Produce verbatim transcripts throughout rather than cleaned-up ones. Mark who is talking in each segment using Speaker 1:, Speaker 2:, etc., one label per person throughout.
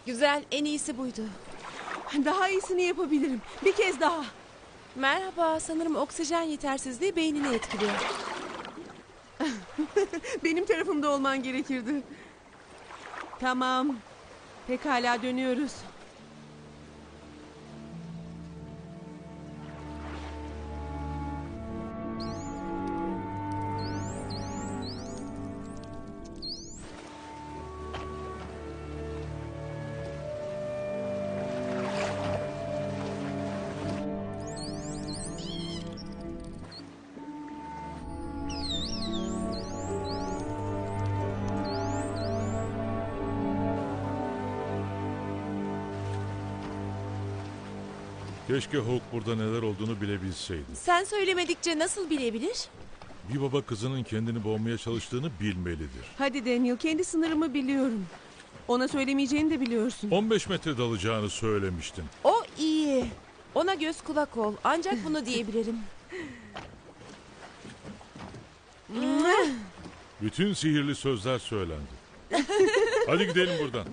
Speaker 1: Güzel, en iyisi buydu.
Speaker 2: Daha iyisini yapabilirim. Bir kez daha.
Speaker 1: Merhaba, sanırım oksijen yetersizliği beynini etkiliyor.
Speaker 2: Benim tarafımda olman gerekirdi. Tamam. Pekala dönüyoruz.
Speaker 3: Keşke Hawk burada neler olduğunu bilebilseydi.
Speaker 1: Sen söylemedikçe nasıl bilebilir?
Speaker 3: Bir baba kızının kendini boğmaya çalıştığını bilmelidir.
Speaker 2: Hadi Daniel, kendi sınırımı biliyorum. Ona söylemeyeceğini de biliyorsun.
Speaker 3: on beş metre dalacağını söylemiştin.
Speaker 1: O iyi. Ona göz kulak ol. Ancak bunu diyebilirim.
Speaker 3: Bütün sihirli sözler söylendi. Hadi gidelim buradan.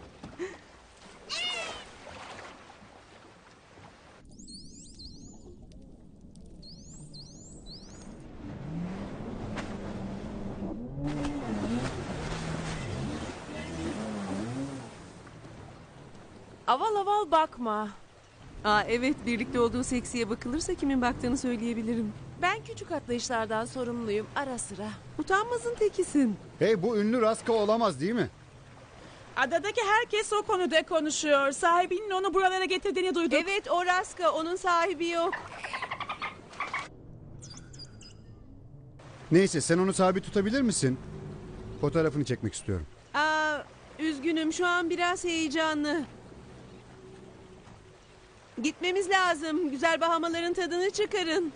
Speaker 1: Aval aval bakma.
Speaker 2: Aa, evet, birlikte olduğu seksiye bakılırsa kimin baktığını söyleyebilirim.
Speaker 1: Ben küçük atlayışlardan sorumluyum ara sıra.
Speaker 2: Utanmazın tekisin.
Speaker 4: Hey, bu ünlü Raska olamaz değil mi?
Speaker 5: Adadaki herkes o konuda konuşuyor. Sahibinin onu buralara getirdiğini duyduk.
Speaker 2: Evet, o Raska, onun sahibi yok.
Speaker 4: Neyse, sen onu sabit tutabilir misin? Fotoğrafını çekmek istiyorum.
Speaker 2: Aa, üzgünüm, şu an biraz heyecanlı. Gitmemiz lazım. Güzel bahamaların tadını çıkarın.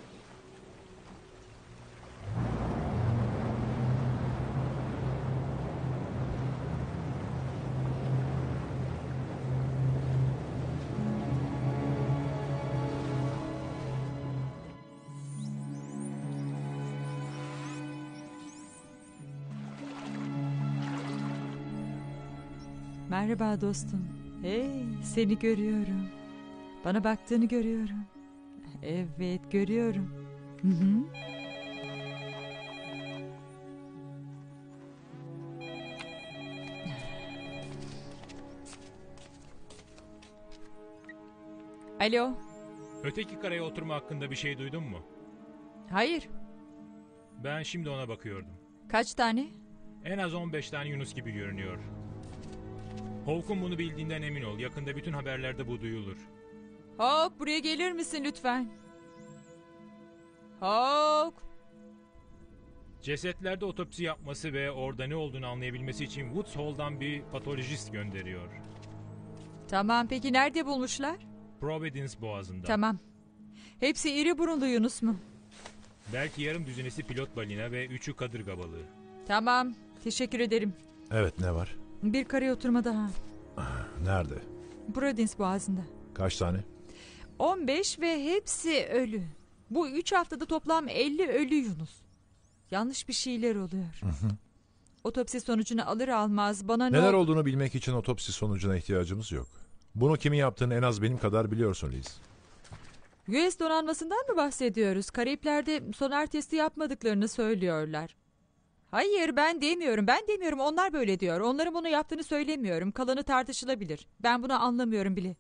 Speaker 6: Merhaba dostum. Hey, seni görüyorum. Bana baktığını görüyorum. Evet, görüyorum. Hı hı. Alo.
Speaker 7: Öteki karaya oturma hakkında bir şey duydun mu?
Speaker 6: Hayır.
Speaker 7: Ben şimdi ona bakıyordum.
Speaker 6: Kaç tane?
Speaker 7: En az on beş tane Yunus gibi görünüyor. Hawk'un bunu bildiğinden emin ol. Yakında bütün haberlerde bu duyulur.
Speaker 6: Hawk, buraya gelir misin lütfen? Hawk.
Speaker 7: Cesetlerde otopsi yapması ve orada ne olduğunu anlayabilmesi için Woods Hall'dan bir patolojist gönderiyor.
Speaker 6: Tamam, peki nerede bulmuşlar?
Speaker 7: Providence Boğazı'nda.
Speaker 6: Tamam. Hepsi iri burunlu Yunus mu?
Speaker 7: Belki yarım düzinesi pilot balina ve üçü kadırga balığı.
Speaker 6: Tamam, teşekkür ederim.
Speaker 8: Evet, ne var?
Speaker 6: Bir karaya oturma daha.
Speaker 8: Nerede?
Speaker 6: Providence Boğazı'nda.
Speaker 8: Kaç tane?
Speaker 6: on beş ve hepsi ölü. Bu üç haftada toplam elli ölü Yunus. Yanlış bir şeyler oluyor.
Speaker 8: Hı hı.
Speaker 6: Otopsi sonucunu alır almaz bana ne...
Speaker 8: Neler
Speaker 6: ol-
Speaker 8: olduğunu bilmek için otopsi sonucuna ihtiyacımız yok. Bunu kimin yaptığını en az benim kadar biliyorsun Liz.
Speaker 6: U S donanmasından mı bahsediyoruz? Karayipler'de sonar testi yapmadıklarını söylüyorlar. Hayır, ben demiyorum, ben demiyorum. Onlar böyle diyor. Onların bunu yaptığını söylemiyorum. Kalanı tartışılabilir. Ben bunu anlamıyorum bile.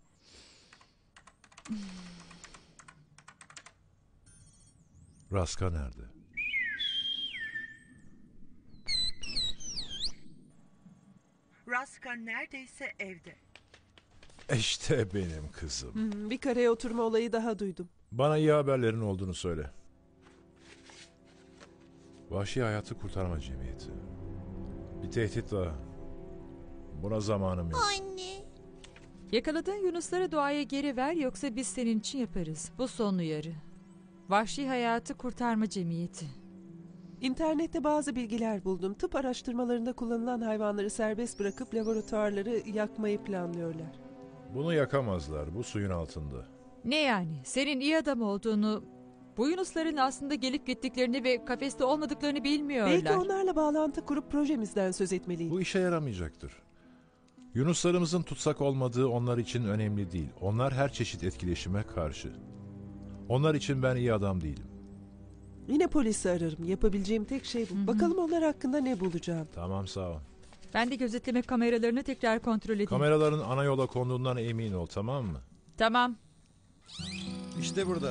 Speaker 8: Raska nerede?
Speaker 9: Raska neredeyse evde.
Speaker 8: İşte benim kızım.
Speaker 2: Hmm, bir karaya oturma olayı daha duydum.
Speaker 8: Bana iyi haberlerin olduğunu söyle. Vahşi Hayatı Kurtarma Cemiyeti. Bir tehdit daha. Buna zamanım yok.
Speaker 9: Anne.
Speaker 6: Yakaladığın Yunusları doğaya geri ver, yoksa biz senin için yaparız. Bu son uyarı. Vahşi Hayatı Kurtarma Cemiyeti.
Speaker 2: İnternette bazı bilgiler buldum. Tıp araştırmalarında kullanılan hayvanları serbest bırakıp laboratuvarları yakmayı planlıyorlar.
Speaker 8: Bunu yakamazlar. Bu suyun altında.
Speaker 6: Ne yani? Senin iyi adam olduğunu, bu Yunusların aslında gelip gittiklerini ve kafeste olmadıklarını bilmiyorlar.
Speaker 2: Belki onlarla bağlantı kurup projemizden söz etmeliyim.
Speaker 8: Bu işe yaramayacaktır. Yunuslarımızın tutsak olmadığı onlar için önemli değil. Onlar her çeşit etkileşime karşı. Onlar için ben iyi adam değilim.
Speaker 2: Yine polisi ararım. Yapabileceğim tek şey bu. Bakalım onlar hakkında ne bulacağım.
Speaker 8: Tamam, sağ ol.
Speaker 6: Ben de gözetleme kameralarını tekrar kontrol edeyim.
Speaker 8: Kameraların ana yola konduğundan emin ol, tamam mı?
Speaker 6: Tamam.
Speaker 9: İşte burada.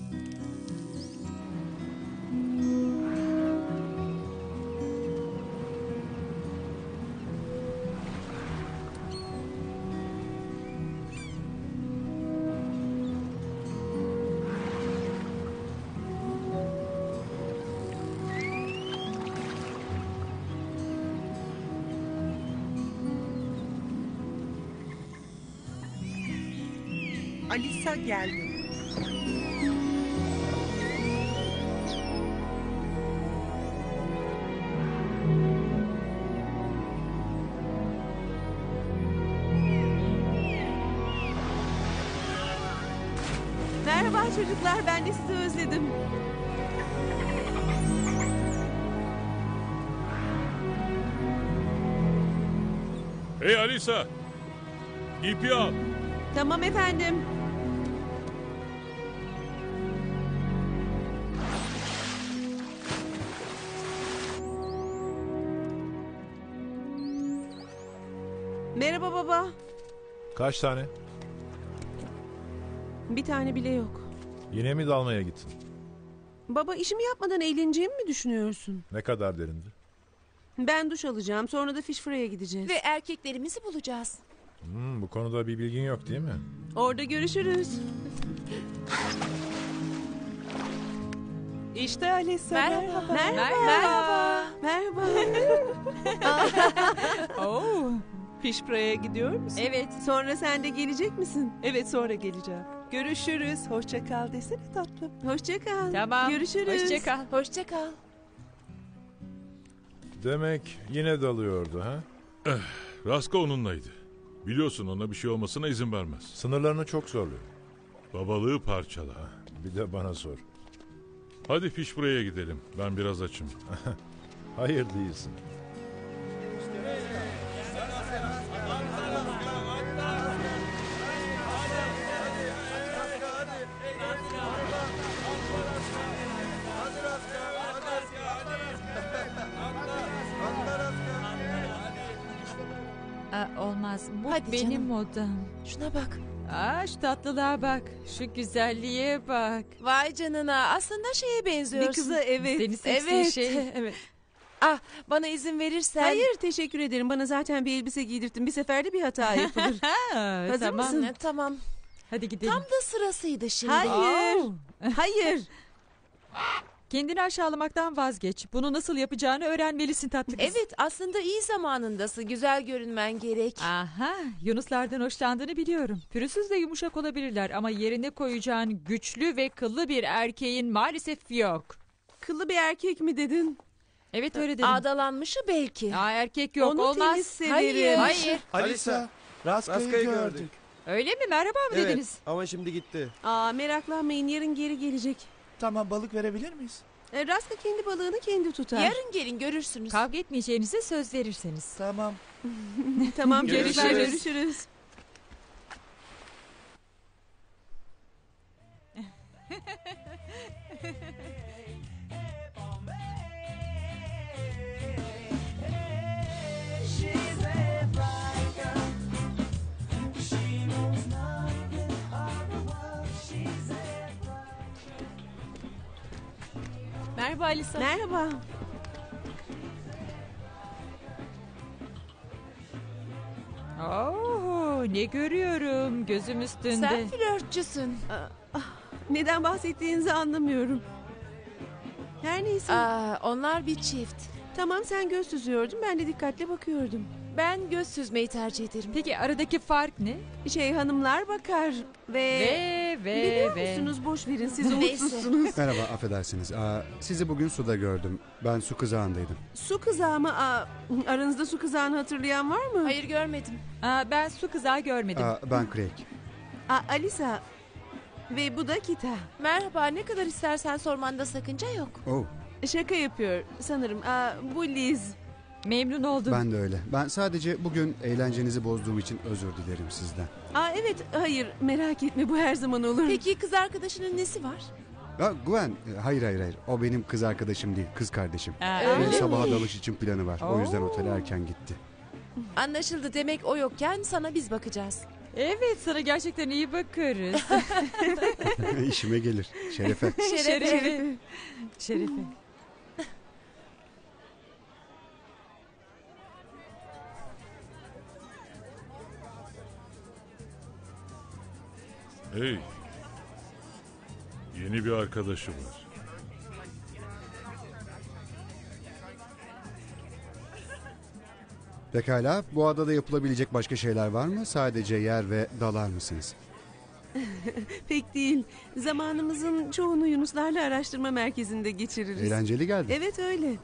Speaker 10: Alisa geldi.
Speaker 1: Merhaba çocuklar, ben de sizi özledim.
Speaker 3: Hey Alisa! İpi al.
Speaker 1: Tamam efendim. Merhaba baba.
Speaker 8: Kaç tane?
Speaker 1: Bir tane bile yok.
Speaker 8: Yine mi dalmaya gittin?
Speaker 1: Baba, işimi yapmadan eğleneceğimi mi düşünüyorsun?
Speaker 8: Ne kadar derindi?
Speaker 1: Ben duş alacağım, sonra da Fish Fry'a gideceğiz.
Speaker 11: Ve erkeklerimizi bulacağız.
Speaker 8: Hmm, bu konuda bir bilgin yok değil mi?
Speaker 1: Orada görüşürüz.
Speaker 2: İşte Alisa.
Speaker 11: Merhaba.
Speaker 1: Merhaba. Merhaba.
Speaker 6: Oo.
Speaker 2: Fish Fry'a gidiyor musun?
Speaker 6: Evet.
Speaker 1: Sonra sen de gelecek misin?
Speaker 2: Evet, sonra geleceğim. Görüşürüz. Hoşça kal desene tatlım.
Speaker 1: Hoşça kal.
Speaker 6: Tamam.
Speaker 1: Görüşürüz.
Speaker 6: Hoşça kal.
Speaker 11: Hoşça kal.
Speaker 8: Demek yine dalıyordu ha?
Speaker 3: Raska onunlaydı. Biliyorsun, ona bir şey olmasına izin vermez.
Speaker 8: Sınırlarını çok zorluyor.
Speaker 3: Babalığı parçala.
Speaker 8: Bir de bana sor.
Speaker 3: Hadi Fish Fry'a gidelim. Ben biraz açım.
Speaker 8: Hayır değilsin.
Speaker 6: Aa, olmaz. Bu
Speaker 11: Hadi
Speaker 6: benim
Speaker 11: canım.
Speaker 6: odam.
Speaker 11: Şuna bak.
Speaker 6: Aa, şu tatlılığa bak. Şu güzelliğe bak.
Speaker 11: Vay canına. Aslında şeye benziyorsun.
Speaker 1: Bir kıza evet.
Speaker 6: Seni seksi
Speaker 11: Evet.
Speaker 6: şey.
Speaker 1: Evet.
Speaker 11: Ah, bana izin verirsen.
Speaker 1: Hayır, teşekkür ederim. Bana zaten bir elbise giydirttin. Bir seferde bir hata yapılır.
Speaker 6: Ha,
Speaker 1: Hazır
Speaker 6: tamam.
Speaker 1: mısın?
Speaker 11: E, Tamam.
Speaker 6: Hadi gidelim.
Speaker 11: Tam da sırasıydı şimdi.
Speaker 1: Hayır.
Speaker 6: Oo.
Speaker 1: Hayır.
Speaker 6: Kendini aşağılamaktan vazgeç. Bunu nasıl yapacağını öğrenmelisin tatlı kız.
Speaker 11: Evet, aslında iyi zamanındasın. Güzel görünmen gerek.
Speaker 6: Aha, Yunuslardan hoşlandığını biliyorum. Pürüzsüz de yumuşak olabilirler ama yerine koyacağın güçlü ve kıllı bir erkeğin maalesef yok.
Speaker 1: Kıllı bir erkek mi dedin?
Speaker 6: Evet öyle dedim.
Speaker 11: Ağdalanmışı belki.
Speaker 6: Aa, erkek yok
Speaker 1: Onu
Speaker 6: olmaz.
Speaker 1: temiz severim.
Speaker 11: Hayır. Hayır.
Speaker 9: Alisa, Raska'yı gördük.
Speaker 6: Öyle mi? Merhaba mı
Speaker 9: Evet,
Speaker 6: dediniz?
Speaker 9: ama şimdi gitti.
Speaker 1: Aa, meraklanmayın, yarın geri gelecek.
Speaker 9: Tamam, balık verebilir miyiz?
Speaker 1: E, Raska kendi balığını kendi tutar.
Speaker 11: Yarın gelin görürsünüz.
Speaker 6: Kavga etmeyeceğinize söz verirseniz.
Speaker 9: Tamam.
Speaker 1: Tamam,
Speaker 11: Görüşürüz.
Speaker 1: görüşürüz. görüşürüz.
Speaker 11: Merhaba Alisa.
Speaker 1: Merhaba.
Speaker 6: Oo, ne görüyorum gözüm üstünde.
Speaker 11: Sen flörtçüsün.
Speaker 1: Neden bahsettiğinizi anlamıyorum. Her neyse.
Speaker 11: Aa, onlar bir çift.
Speaker 1: Tamam, sen göz süzüyordun, ben de dikkatle bakıyordum.
Speaker 11: Ben göz süzmeyi tercih ederim.
Speaker 6: Peki aradaki fark ne?
Speaker 1: Şey, hanımlar bakar ve...
Speaker 6: Ve ve
Speaker 1: Biliyor
Speaker 6: ve.
Speaker 1: musunuz, boş verin, siz
Speaker 11: Neyse.
Speaker 1: umutsuzsunuz.
Speaker 4: Merhaba, affedersiniz. Aa, sizi bugün suda gördüm. Ben su kızağındaydım.
Speaker 1: Su kızağı mı? Aa, aranızda su kızağını hatırlayan var mı?
Speaker 11: Hayır görmedim.
Speaker 6: Aa, ben su kızağı görmedim.
Speaker 4: Aa, ben Craig.
Speaker 1: Aa, Alisa. Ve bu da Kita.
Speaker 11: Merhaba, ne kadar istersen sormanda sakınca yok.
Speaker 4: Oh,
Speaker 1: Şaka yapıyor sanırım. Aa, bu Liz.
Speaker 6: Memnun oldum.
Speaker 4: Ben de öyle. Ben sadece bugün eğlencenizi bozduğum için özür dilerim sizden.
Speaker 2: Aa evet, hayır merak etme, bu her zaman olur.
Speaker 11: Peki kız arkadaşının nesi var?
Speaker 4: Ya Gwen, e, hayır hayır hayır. O benim kız arkadaşım değil, kız kardeşim.
Speaker 6: Aa,
Speaker 4: Ve
Speaker 11: öyle mi?
Speaker 4: sabaha dalış için planı var. O yüzden
Speaker 6: Oo.
Speaker 4: otele erken gitti.
Speaker 11: Anlaşıldı, demek o yokken sana biz bakacağız.
Speaker 6: Evet, sana gerçekten iyi bakarız.
Speaker 4: İşime gelir. Şerefe.
Speaker 6: Şerefe. Şerefe.
Speaker 3: Hey. Yeni bir arkadaşı var.
Speaker 4: Pekala, bu adada yapılabilecek başka şeyler var mı? Sadece yer ve dalar mısınız?
Speaker 2: Pek değil. Zamanımızın çoğunu Yunuslarla araştırma merkezinde geçiririz.
Speaker 4: Eğlenceli geldi.
Speaker 2: Evet öyle.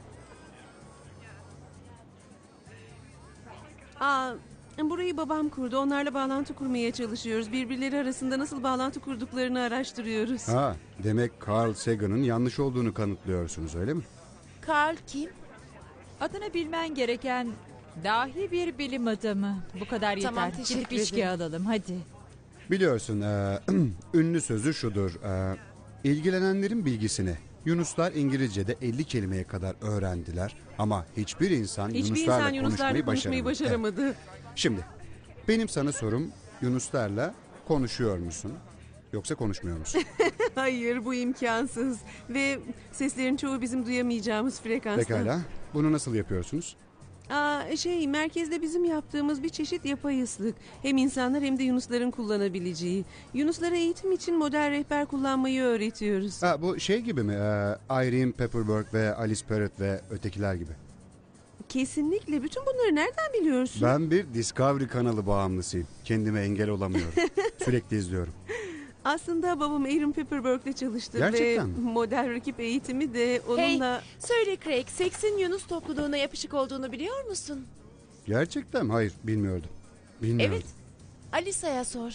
Speaker 2: Aa, burayı babam kurdu. Onlarla bağlantı kurmaya çalışıyoruz. Birbirleri arasında nasıl bağlantı kurduklarını araştırıyoruz.
Speaker 4: Ha, demek Carl Sagan'ın yanlış olduğunu kanıtlıyorsunuz, öyle mi?
Speaker 11: Carl kim?
Speaker 6: Adını bilmen gereken dahi bir bilim adamı. Bu kadar yeter.
Speaker 11: Tamam, teşekkür
Speaker 6: Gidip içki
Speaker 11: ederim.
Speaker 6: alalım hadi.
Speaker 4: Biliyorsun, e, ünlü sözü şudur. E, ilgilenenlerin bilgisini Yunuslar İngilizce'de elli kelimeye kadar öğrendiler. Ama hiçbir insan
Speaker 2: Hiçbir
Speaker 4: Yunuslarla
Speaker 2: insan Yunuslarla
Speaker 4: konuşmayı
Speaker 2: konuşmayı
Speaker 4: başaramadı.
Speaker 2: başaramadı.
Speaker 4: Evet. Şimdi, benim sana sorum, Yunuslarla konuşuyor musun? Yoksa konuşmuyor musun?
Speaker 2: Hayır, bu imkansız. Ve seslerin çoğu bizim duyamayacağımız frekansta.
Speaker 4: Pekala, bunu nasıl yapıyorsunuz?
Speaker 2: Aa, şey, merkezde bizim yaptığımız bir çeşit yapay ıslık. Hem insanlar hem de Yunusların kullanabileceği. Yunuslara eğitim için model rehber kullanmayı öğretiyoruz.
Speaker 4: Ha, bu şey gibi mi? E, Irene Pepperberg ve Alice Parrott ve ötekiler gibi.
Speaker 2: Kesinlikle. Bütün bunları nereden biliyorsun?
Speaker 4: Ben bir Discovery kanalı bağımlısıyım. Kendime engel olamıyorum. Sürekli izliyorum.
Speaker 2: Aslında babam Aaron Pepperberg'le çalıştı.
Speaker 4: Gerçekten
Speaker 2: ve
Speaker 4: mi?
Speaker 2: model rakip eğitimi de onunla...
Speaker 11: Söyle Craig, seksin Yunus topluluğuna yapışık olduğunu biliyor musun?
Speaker 4: Gerçekten mi? Hayır, bilmiyordum. Bilmiyordum.
Speaker 11: Evet. Alisa'ya sor.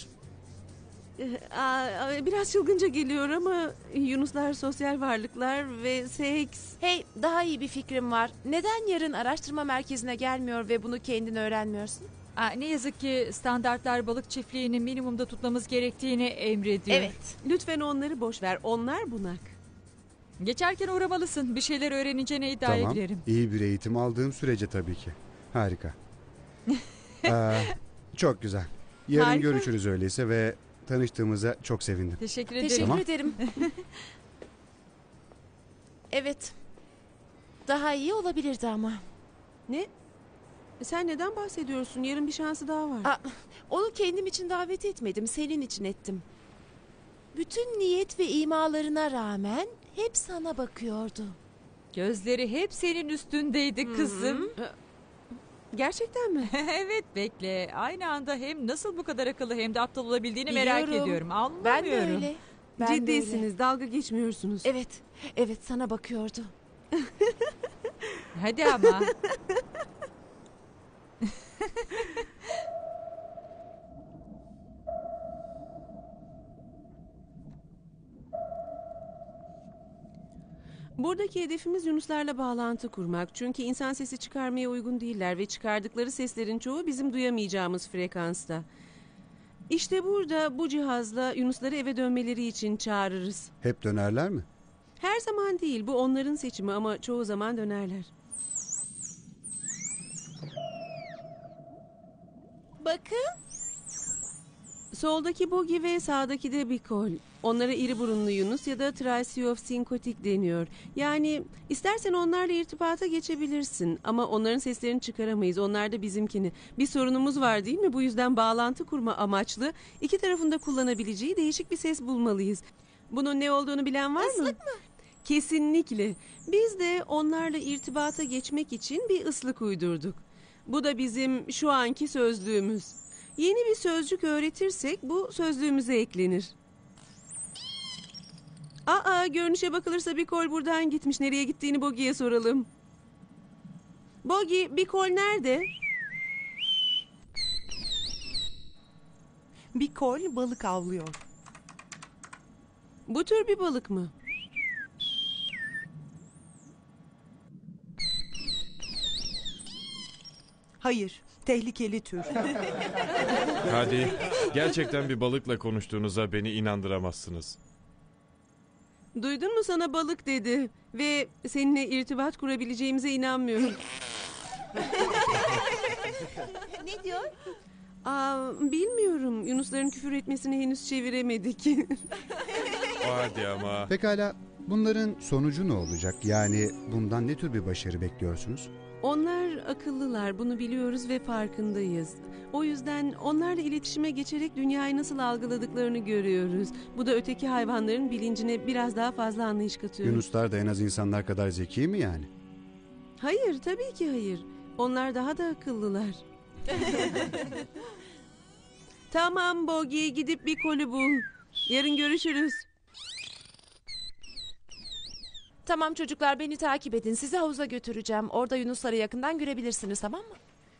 Speaker 2: Aa, biraz çılgınca geliyor ama Yunuslar sosyal varlıklar ve seks...
Speaker 11: Hey, daha iyi bir fikrim var. Neden yarın araştırma merkezine gelmiyor ve bunu kendin öğrenmiyorsun?
Speaker 6: Aa, ne yazık ki standartlar balık çiftliğini minimumda tutmamız gerektiğini emrediyor.
Speaker 11: Evet.
Speaker 2: Lütfen onları boş ver. Onlar bunak.
Speaker 6: Geçerken uğramalısın. Bir şeyler öğreneceğine iddiaya
Speaker 4: Tamam.
Speaker 6: girerim.
Speaker 4: İyi bir eğitim aldığım sürece tabii ki. Harika. Ee, çok güzel. Yarın
Speaker 2: Harika.
Speaker 4: görüşürüz öyleyse ve tanıştığımıza çok sevindim.
Speaker 6: Teşekkür ederim.
Speaker 11: Teşekkür
Speaker 4: Tamam.
Speaker 11: ederim. Evet. Daha iyi olabilirdi ama.
Speaker 2: Ne? Sen neden bahsediyorsun? Yarın bir şansı daha var.
Speaker 11: Aa, onu kendim için davet etmedim, senin için ettim. Bütün niyet ve imalarına rağmen hep sana bakıyordu.
Speaker 6: Gözleri hep senin üstündeydi kızım.
Speaker 2: Gerçekten mi?
Speaker 6: Evet, bekle. Aynı anda hem nasıl bu kadar akıllı hem de aptal olabildiğini merak
Speaker 11: Biliyorum.
Speaker 6: ediyorum. Anlamıyorum.
Speaker 11: Ben de öyle. Ben de öyle.
Speaker 2: Ciddisiniz. Dalga geçmiyorsunuz.
Speaker 11: Evet, evet sana bakıyordu.
Speaker 6: Hadi ama.
Speaker 2: Buradaki hedefimiz Yunuslarla bağlantı kurmak. Çünkü insan sesi çıkarmaya uygun değiller ve çıkardıkları seslerin çoğu bizim duyamayacağımız frekansta. İşte burada bu cihazla Yunusları eve dönmeleri için çağırırız.
Speaker 4: Hep dönerler mi?
Speaker 2: Her zaman değil, bu onların seçimi ama çoğu zaman dönerler.
Speaker 11: Bakın.
Speaker 2: Soldaki Bogi ve sağdaki de Bikol. Onlara iri burunlu Yunus ya da Triceopsinkotik deniyor. Yani istersen onlarla irtibata geçebilirsin ama onların seslerini çıkaramayız. Onlar da bizimkini. Bir sorunumuz var değil mi? Bu yüzden bağlantı kurma amaçlı iki tarafında kullanabileceği değişik bir ses bulmalıyız. Bunun ne olduğunu bilen var mı?
Speaker 11: Islık mı?
Speaker 2: Kesinlikle. Biz de onlarla irtibata geçmek için bir ıslık uydurduk. Bu da bizim şu anki sözlüğümüz. Yeni bir sözcük öğretirsek bu sözlüğümüze eklenir. Aa, görünüşe bakılırsa Bikol buradan gitmiş. Nereye gittiğini Bogi'ye soralım. Bogi, Bikol nerede?
Speaker 10: Bikol balık avlıyor.
Speaker 2: Bu tür bir balık mı?
Speaker 10: Hayır, tehlikeli tür.
Speaker 12: Hadi, gerçekten bir balıkla konuştuğunuza beni inandıramazsınız.
Speaker 2: Duydun mu, sana balık dedi. Ve seninle irtibat kurabileceğimize inanmıyorum.
Speaker 11: Ne diyor?
Speaker 2: Aa, bilmiyorum. Yunusların küfür etmesini henüz çeviremedik.
Speaker 12: Hadi ama.
Speaker 4: Pekala, bunların sonucu ne olacak? Yani bundan ne tür bir başarı bekliyorsunuz?
Speaker 2: Onlar akıllılar, bunu biliyoruz ve farkındayız. O yüzden onlarla iletişime geçerek dünyayı nasıl algıladıklarını görüyoruz. Bu da öteki hayvanların bilincine biraz daha fazla anlayış katıyor.
Speaker 4: Yunuslar da en az insanlar kadar zeki mi yani?
Speaker 2: Hayır, tabii ki hayır. Onlar daha da akıllılar. Tamam Bogi, gidip bir kolu bul. Yarın görüşürüz.
Speaker 11: Tamam çocuklar, beni takip edin. Sizi havuza götüreceğim. Orada yunusları yakından görebilirsiniz, tamam mı?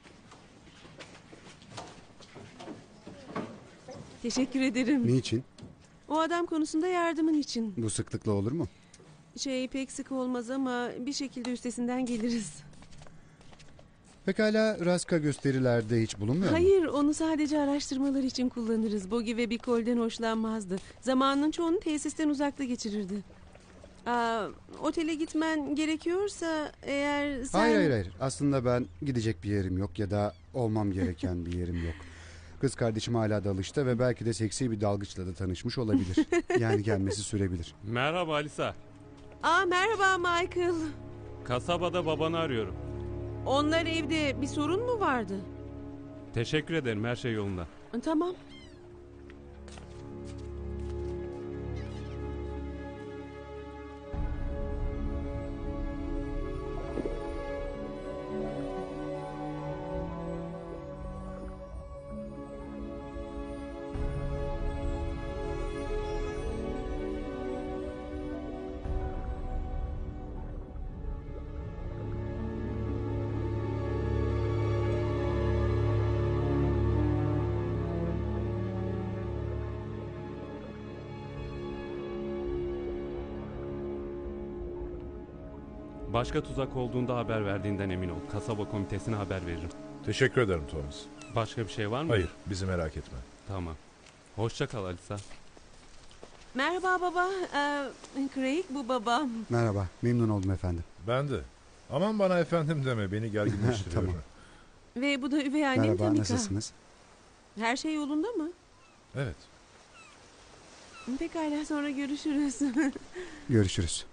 Speaker 2: Teşekkür ederim.
Speaker 4: Niçin?
Speaker 2: O adam konusunda yardımın için.
Speaker 4: Bu sıklıkla olur mu?
Speaker 2: Şey, pek sık olmaz ama bir şekilde üstesinden geliriz.
Speaker 4: Pekala, Raska gösterilerde hiç bulunmuyor mu?
Speaker 2: Hayır, onu sadece araştırmalar için kullanırız. Bogi ve Bikol'den hoşlanmazdı. Zamanının çoğunu tesisten uzakta geçirirdi. Aa, otele gitmen gerekiyorsa eğer sen...
Speaker 4: Hayır hayır hayır. Aslında ben gidecek bir yerim yok ya da olmam gereken bir yerim yok. Kız kardeşim hala dalışta ve belki de seksi bir dalgıçla da tanışmış olabilir. Yani gelmesi sürebilir.
Speaker 12: Merhaba Alisa.
Speaker 2: Aa, merhaba Michael.
Speaker 12: Kasabada babanı arıyorum.
Speaker 2: Onlar evde, bir sorun mu vardı?
Speaker 12: Teşekkür ederim, her şey yolunda.
Speaker 2: Tamam.
Speaker 13: Başka tuzak olduğunda haber verdiğinden emin ol. Kasaba komitesine haber veririm.
Speaker 8: Teşekkür ederim Thomas.
Speaker 13: Başka bir şey var mı?
Speaker 8: Hayır, bizi merak etme.
Speaker 13: Tamam. Hoşça kal Alisa.
Speaker 2: Merhaba baba. Ee, Craig, bu babam.
Speaker 4: Merhaba, memnun oldum efendim.
Speaker 8: Ben de. Aman bana efendim deme, beni gerginleştiriyor.
Speaker 4: Tamam.
Speaker 2: Ve bu da üvey annem
Speaker 4: Merhaba,
Speaker 2: Tamika.
Speaker 4: nasılsınız?
Speaker 2: Her şey yolunda mı?
Speaker 8: Evet.
Speaker 2: Pekala, sonra görüşürüz.
Speaker 4: Görüşürüz.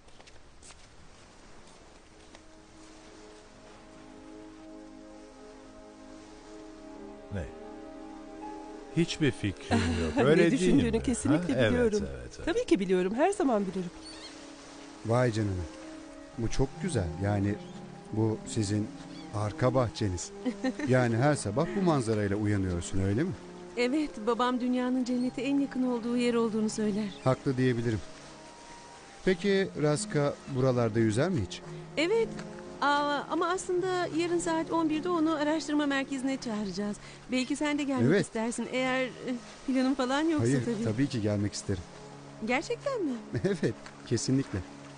Speaker 8: Ne? Hiçbir fikrim yok. Öyle
Speaker 10: ne
Speaker 8: değil
Speaker 10: düşündüğünü
Speaker 8: mi?
Speaker 10: kesinlikle
Speaker 8: Ha?
Speaker 10: biliyorum.
Speaker 8: Evet, evet, evet.
Speaker 10: Tabii ki biliyorum. Her zaman bilirim.
Speaker 4: Vay canına. Bu çok güzel. Yani bu sizin arka bahçeniz. Yani her sabah bu manzarayla uyanıyorsun, öyle mi?
Speaker 2: Evet, babam dünyanın cennete en yakın olduğu yer olduğunu söyler.
Speaker 4: Haklı diyebilirim. Peki Raska buralarda yüzer mi hiç?
Speaker 2: Evet. Aa, ama aslında yarın saat on birde onu araştırma merkezine çağıracağız. Belki sen de gelmek
Speaker 4: Evet.
Speaker 2: istersin. Eğer e, planın falan yoksa
Speaker 4: Hayır,
Speaker 2: tabii.
Speaker 4: tabii ki gelmek isterim.
Speaker 2: Gerçekten mi?
Speaker 4: Evet, kesinlikle.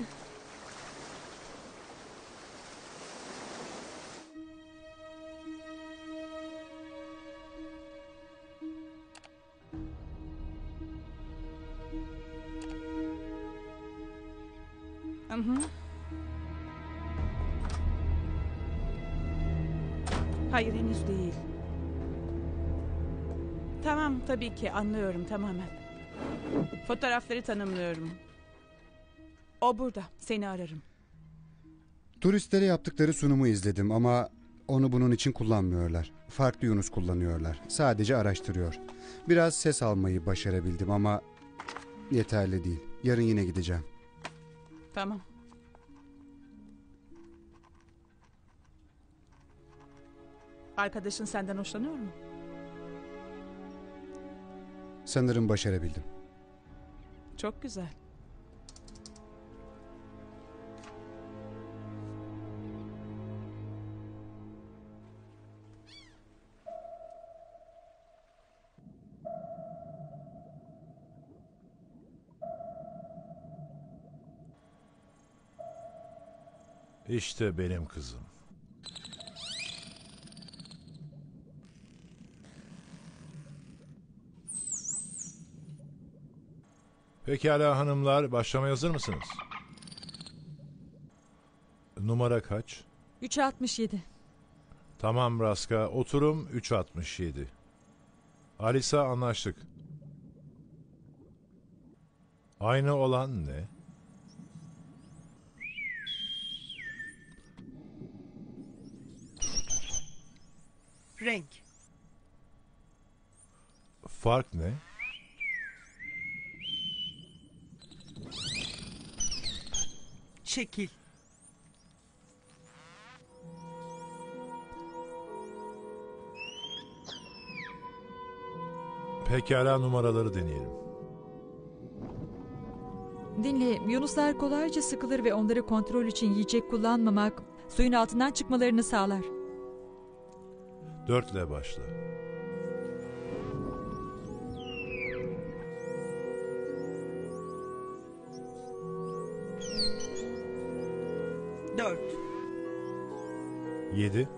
Speaker 5: Hı hı. Hayır, henüz değil. Tamam, tabii ki anlıyorum tamamen. Fotoğrafları tanımlıyorum. O burada, seni ararım.
Speaker 4: Turistlere yaptıkları sunumu izledim ama onu bunun için kullanmıyorlar. Farklı Yunus kullanıyorlar. Sadece araştırıyor. Biraz ses almayı başarabildim ama yeterli değil. Yarın yine gideceğim.
Speaker 5: Tamam. Arkadaşın senden hoşlanıyor mu?
Speaker 4: Sanırım başarabildim.
Speaker 5: Çok güzel.
Speaker 8: İşte benim kızım. Pekala hanımlar, başlamaya hazır mısınız? Numara kaç?
Speaker 6: üç altmış yedi.
Speaker 8: Tamam Raska, oturum üç altmış yedi. Alisa, anlaştık. Aynı olan ne?
Speaker 10: Renk.
Speaker 8: Fark ne?
Speaker 10: Şekil.
Speaker 8: Pekala, numaraları deneyelim.
Speaker 6: Dinle, yunuslar kolayca sıkılır ve onları kontrol için yiyecek kullanmamak suyun altından çıkmalarını sağlar.
Speaker 8: Dörtle başla.
Speaker 10: Dört.
Speaker 8: Yedi.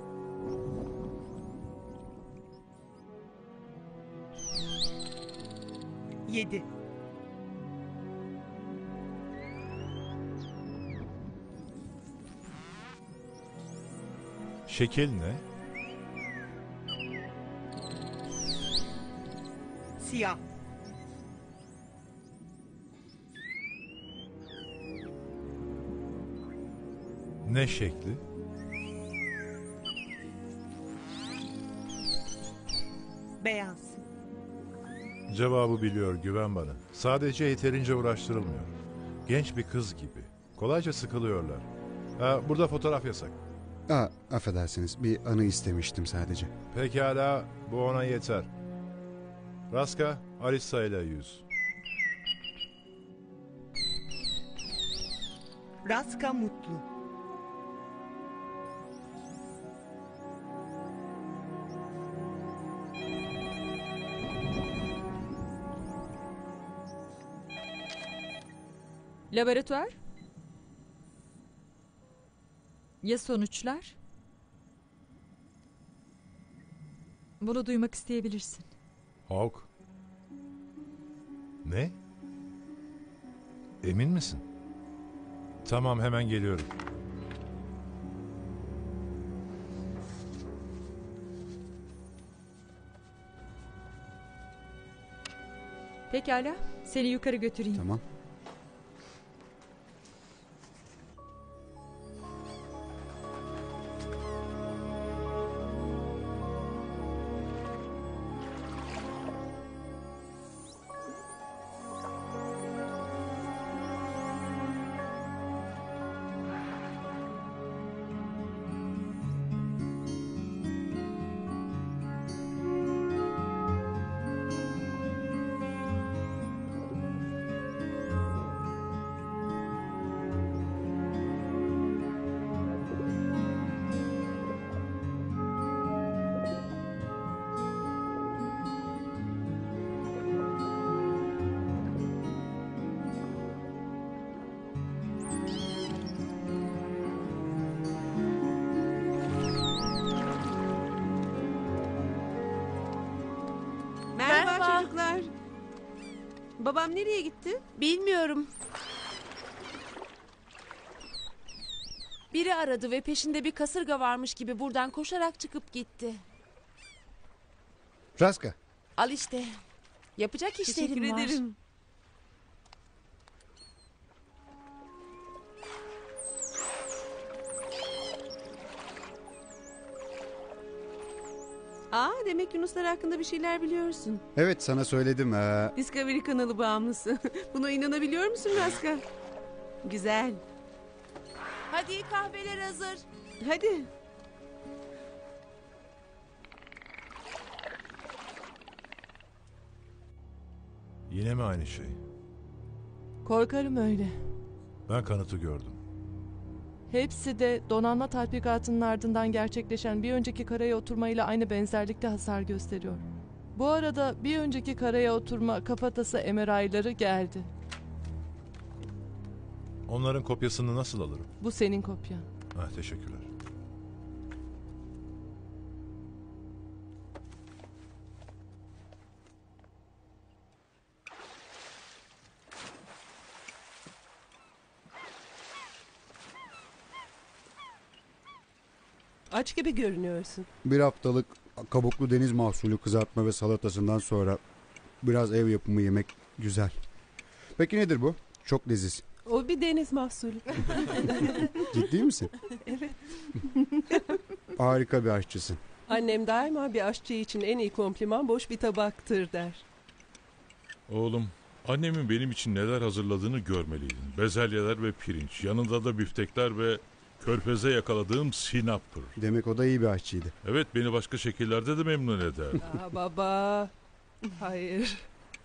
Speaker 10: Yedi.
Speaker 8: Şekil ne?
Speaker 10: Siyah.
Speaker 8: Ne şekli?
Speaker 10: Beyaz.
Speaker 8: Cevabı biliyor, güven bana. Sadece yeterince uğraştırılmıyor. Genç bir kız gibi. Kolayca sıkılıyorlar. Ha, burada fotoğraf yasak.
Speaker 4: Aa, affedersiniz, bir anı istemiştim sadece.
Speaker 8: Pekala, bu ona yeter. Raska, Alisa ile yüz.
Speaker 10: Raska mutlu.
Speaker 6: Laboratuvar? Ya sonuçlar? Bunu duymak isteyebilirsin.
Speaker 8: Hawk. Ne? Emin misin? Tamam, hemen geliyorum.
Speaker 6: Pekala, seni yukarı götüreyim.
Speaker 4: Tamam.
Speaker 2: Merhaba,
Speaker 11: Merhaba.
Speaker 2: çocuklar. Babam nereye gitti?
Speaker 11: Bilmiyorum. Biri aradı ve peşinde bir kasırga varmış gibi buradan koşarak çıkıp gitti.
Speaker 4: Raska,
Speaker 11: Al işte. Yapacak işlerim
Speaker 2: Teşekkür
Speaker 11: var.
Speaker 2: ederim. Aa, demek Yunuslar hakkında bir şeyler biliyorsun.
Speaker 4: evet sana söyledim. Ee,
Speaker 2: Discovery kanalı bağımlısı. Buna inanabiliyor musun Raska? Güzel.
Speaker 11: Hadi kahveler hazır.
Speaker 2: Hadi.
Speaker 8: Yine mi aynı şey?
Speaker 14: Korkarım öyle.
Speaker 8: Ben kanıtı gördüm.
Speaker 14: Hepsi de donanma tatbikatının ardından gerçekleşen bir önceki karaya oturmayla aynı benzerlikte hasar gösteriyor. Bu arada bir önceki karaya oturma kafatası M R I'ları geldi.
Speaker 8: Onların kopyasını nasıl alırım?
Speaker 14: Bu senin kopyan.
Speaker 8: Ah, teşekkürler.
Speaker 15: Aç gibi görünüyorsun.
Speaker 4: Bir haftalık kabuklu deniz mahsulü kızartma ve salatasından sonra biraz ev yapımı yemek güzel. Peki nedir bu? Çok leziz.
Speaker 15: O bir deniz mahsulü.
Speaker 4: Ciddi misin?
Speaker 15: Evet.
Speaker 4: Harika bir aşçısın.
Speaker 15: Annem daima bir aşçı için en iyi kompliman boş bir tabaktır der.
Speaker 3: Oğlum, annemin benim için neler hazırladığını görmeliydin. Bezelyeler ve pirinç, yanında da biftekler ve körfeze yakaladığım sinapır.
Speaker 4: Demek o da iyi bir aşçıydı.
Speaker 3: Evet, beni başka şekillerde de memnun eder.
Speaker 15: Aa, baba. Hayır.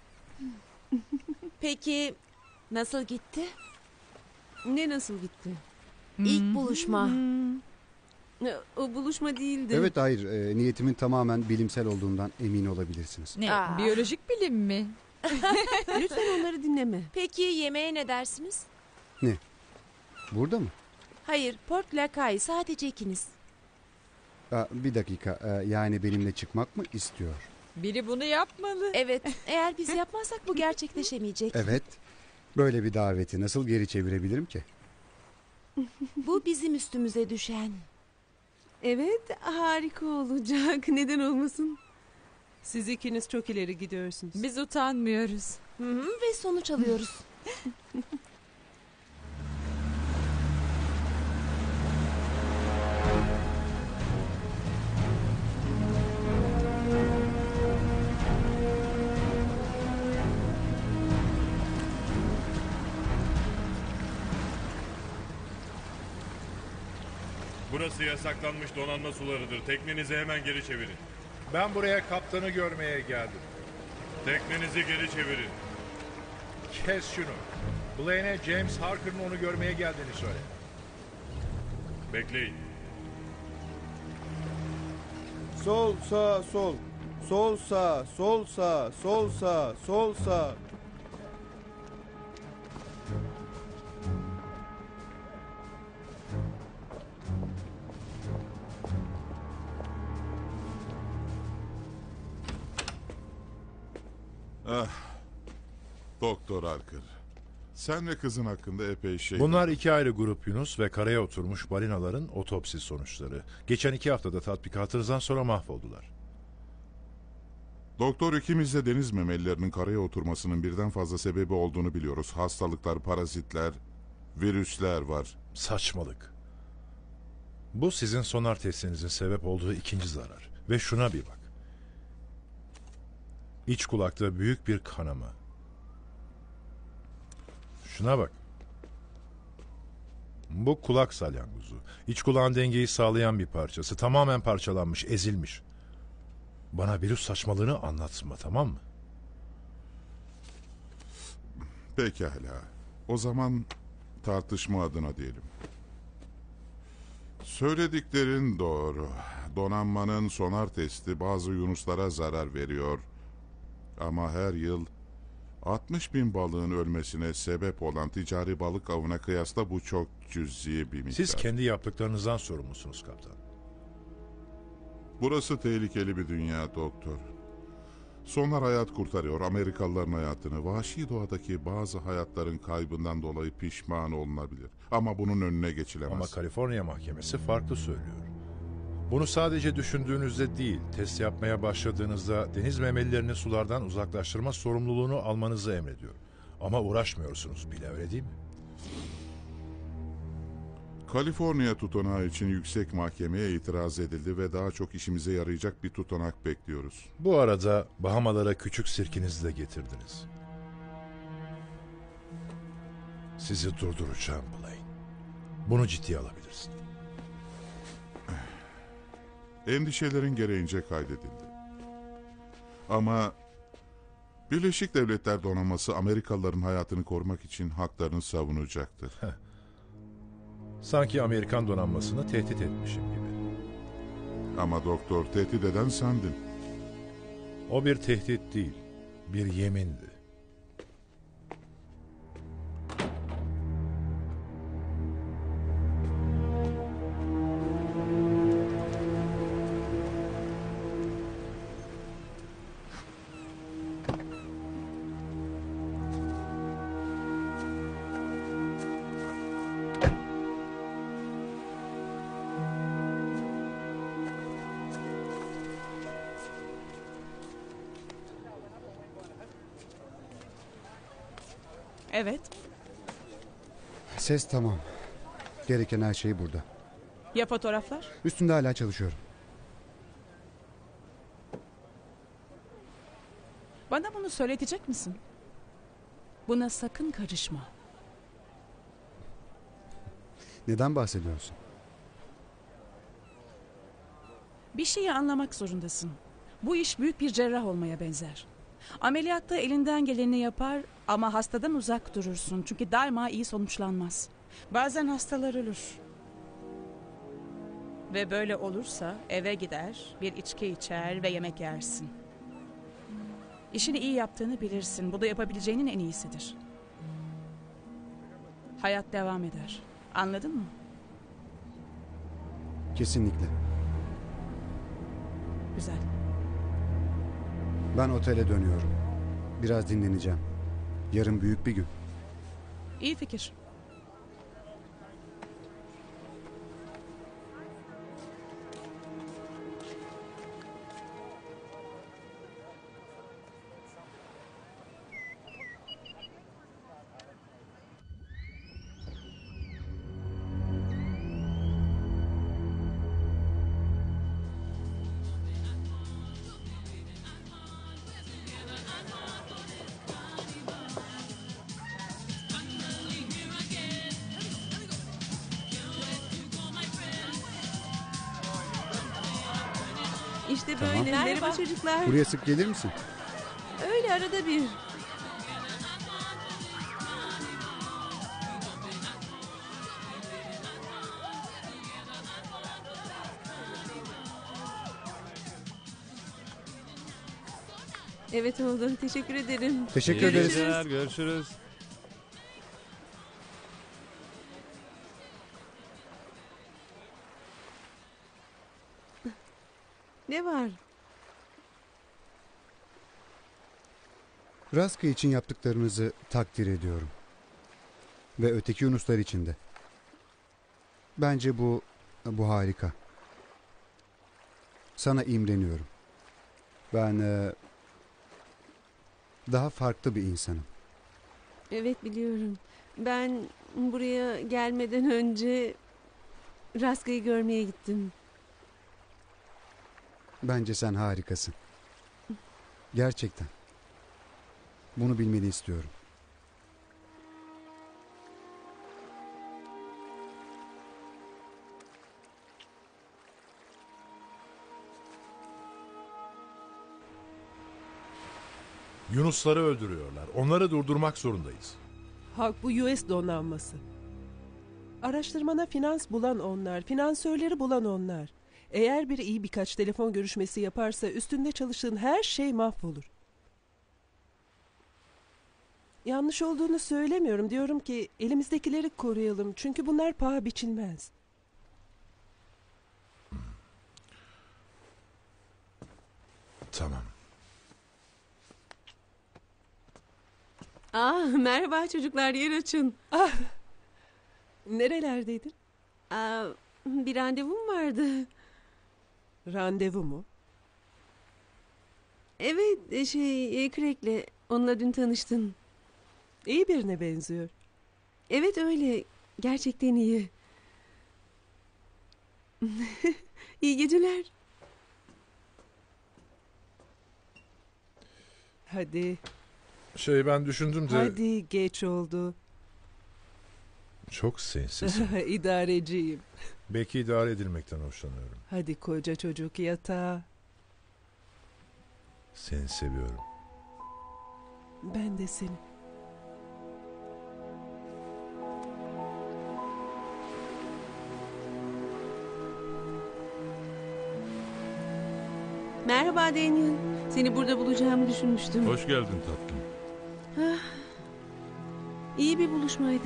Speaker 11: Peki nasıl gitti?
Speaker 2: Ne nasıl gitti?
Speaker 11: İlk buluşma.
Speaker 2: O buluşma değildi.
Speaker 4: Evet hayır e, niyetimin tamamen bilimsel olduğundan emin olabilirsiniz.
Speaker 6: Ne?
Speaker 11: Aa.
Speaker 6: Biyolojik bilim mi?
Speaker 2: Lütfen onları dinleme.
Speaker 11: Peki yemeğe ne dersiniz?
Speaker 4: Ne? Burada mı?
Speaker 11: Hayır, Port Lacay sadece ikiniz.
Speaker 4: Aa, bir dakika e, yani benimle çıkmak mı istiyor?
Speaker 6: Biri bunu yapmalı.
Speaker 11: Evet, eğer biz yapmazsak bu gerçekleşemeyecek.
Speaker 4: Evet. Böyle bir daveti nasıl geri çevirebilirim ki?
Speaker 11: Bu bizim üstümüze düşen.
Speaker 2: Evet, harika olacak. Neden olmasın?
Speaker 15: Siz ikiniz çok ileri gidiyorsunuz.
Speaker 6: Biz utanmıyoruz.
Speaker 11: Hı hı, ve sonuç alıyoruz.
Speaker 16: Burası yasaklanmış donanma sularıdır. Teknenizi hemen geri çevirin.
Speaker 8: Ben buraya kaptanı görmeye geldim.
Speaker 16: Teknenizi geri çevirin.
Speaker 8: Kes şunu. Blaine'e James Harker'ın onu görmeye geldiğini söyle.
Speaker 16: Bekleyin.
Speaker 9: Sol sağ sol. Sol sağ sol sağ sol sağ sol sağ.
Speaker 17: Ah, Doktor Harker. Sen ve kızın hakkında epey şey...
Speaker 8: Bunlar iki ayrı grup Yunus ve karaya oturmuş balinaların otopsi sonuçları. Geçen iki haftada tatbikatınızdan sonra mahvoldular.
Speaker 17: Doktor, ikimiz de deniz memelilerinin karaya oturmasının birden fazla sebebi olduğunu biliyoruz. Hastalıklar, parazitler, virüsler var.
Speaker 8: Saçmalık. Bu sizin sonar testinizin sebep olduğu ikinci zarar. Ve şuna bir bak. İç kulakta büyük bir kanama. Şuna bak. Bu kulak salyangozu. İç kulağın dengeyi sağlayan bir parçası. Tamamen parçalanmış, ezilmiş. Bana virüs saçmalığını anlatma, tamam mı?
Speaker 17: Pekala. O zaman tartışma adına diyelim. Söylediklerin doğru. Donanmanın sonar testi bazı yunuslara zarar veriyor. Ama her yıl altmış bin balığın ölmesine sebep olan ticari balık avına kıyasla bu çok cüzi bir miktar.
Speaker 8: Siz kendi yaptıklarınızdan sorumlusunuz kaptan.
Speaker 17: Burası tehlikeli bir dünya doktor. Sonar hayat kurtarıyor, Amerikalıların hayatını. Vahşi doğadaki bazı hayatların kaybından dolayı pişman olunabilir. Ama bunun önüne geçilemez.
Speaker 8: Ama Kaliforniya Mahkemesi farklı söylüyor. Bunu sadece düşündüğünüzde değil, test yapmaya başladığınızda deniz memelilerini sulardan uzaklaştırma sorumluluğunu almanızı emrediyor. Ama uğraşmıyorsunuz bile, öyle değil mi?
Speaker 17: Kaliforniya tutanağı için yüksek mahkemeye itiraz edildi ve daha çok işimize yarayacak bir tutanak bekliyoruz.
Speaker 8: Bu arada Bahamalara küçük sirkinizi de getirdiniz. Sizi durduracağım Blaine. Bunu ciddiye alabilirsin.
Speaker 17: Endişelerin gereğince kaydedildi. Ama Birleşik Devletler Donanması Amerikalıların hayatını korumak için haklarını savunacaktır.
Speaker 8: Sanki Amerikan donanmasını tehdit etmişim gibi.
Speaker 17: Ama doktor, tehdit eden sendin.
Speaker 8: O bir tehdit değil, bir yemindi.
Speaker 5: Evet.
Speaker 4: Ses tamam. Gereken her şey burada.
Speaker 5: Ya fotoğraflar?
Speaker 4: Üstünde hala çalışıyorum.
Speaker 5: Bana bunu söyletecek misin? Buna sakın karışma.
Speaker 4: Neden bahsediyorsun?
Speaker 5: Bir şeyi anlamak zorundasın. Bu iş büyük bir cerrah olmaya benzer. Ameliyatta elinden geleni yapar ama hastadan uzak durursun. Çünkü daima iyi sonuçlanmaz. Bazen hastalar ölür. Ve böyle olursa eve gider, bir içki içer ve yemek yersin. İşini iyi yaptığını bilirsin. Bu da yapabileceğinin en iyisidir. Hayat devam eder. Anladın mı?
Speaker 4: Kesinlikle.
Speaker 5: Güzel.
Speaker 4: Ben otele dönüyorum. Biraz dinleneceğim. Yarın büyük bir gün.
Speaker 5: İyi fikir.
Speaker 2: İşte
Speaker 4: Tamam.
Speaker 2: böyle. Merhaba,
Speaker 11: Merhaba.
Speaker 2: çocuklar.
Speaker 4: Buraya sık gelir misin?
Speaker 2: Öyle arada bir. Evet oldu. Teşekkür ederim.
Speaker 4: Teşekkür
Speaker 13: İyi
Speaker 4: ederiz.
Speaker 13: geceler, görüşürüz.
Speaker 2: Ne var?
Speaker 4: Raska için yaptıklarınızı takdir ediyorum. Ve öteki Yunuslar için de. Bence bu bu harika. Sana imreniyorum. Ben e, daha farklı bir insanım.
Speaker 2: Evet biliyorum. Ben buraya gelmeden önce Raska'yı görmeye gittim.
Speaker 4: Bence sen harikasın. Gerçekten. Bunu bilmeni istiyorum.
Speaker 8: Yunusları öldürüyorlar. Onları durdurmak zorundayız.
Speaker 15: Halk bu U S donanması. Araştırmana finans bulan onlar, finansörleri bulan onlar. Eğer biri iyi birkaç telefon görüşmesi yaparsa üstünde çalıştığın her şey mahvolur. Yanlış olduğunu söylemiyorum. Diyorum ki elimizdekileri koruyalım. Çünkü bunlar paha biçilmez.
Speaker 8: Tamam.
Speaker 2: Ah merhaba çocuklar, yer açın.
Speaker 15: Ah, nerelerdeydin?
Speaker 2: Aa, bir randevum vardı.
Speaker 15: Randevu mu?
Speaker 2: Evet e, şey e, Craig'le, onunla dün tanıştın.
Speaker 15: İyi birine benziyor.
Speaker 2: Evet öyle, gerçekten iyi. İyi geceler.
Speaker 15: Hadi.
Speaker 8: Şey ben düşündüm de
Speaker 15: Hadi geç oldu.
Speaker 8: çok sensizim.
Speaker 15: İdareciyim.
Speaker 8: Belki idare edilmekten hoşlanıyorum.
Speaker 15: Hadi koca çocuk yatağa.
Speaker 8: Seni seviyorum.
Speaker 15: Ben de seni.
Speaker 2: Merhaba Daniel. Seni burada bulacağımı düşünmüştüm.
Speaker 3: Hoş geldin tatlım.
Speaker 2: Ah, iyi bir buluşmaydı.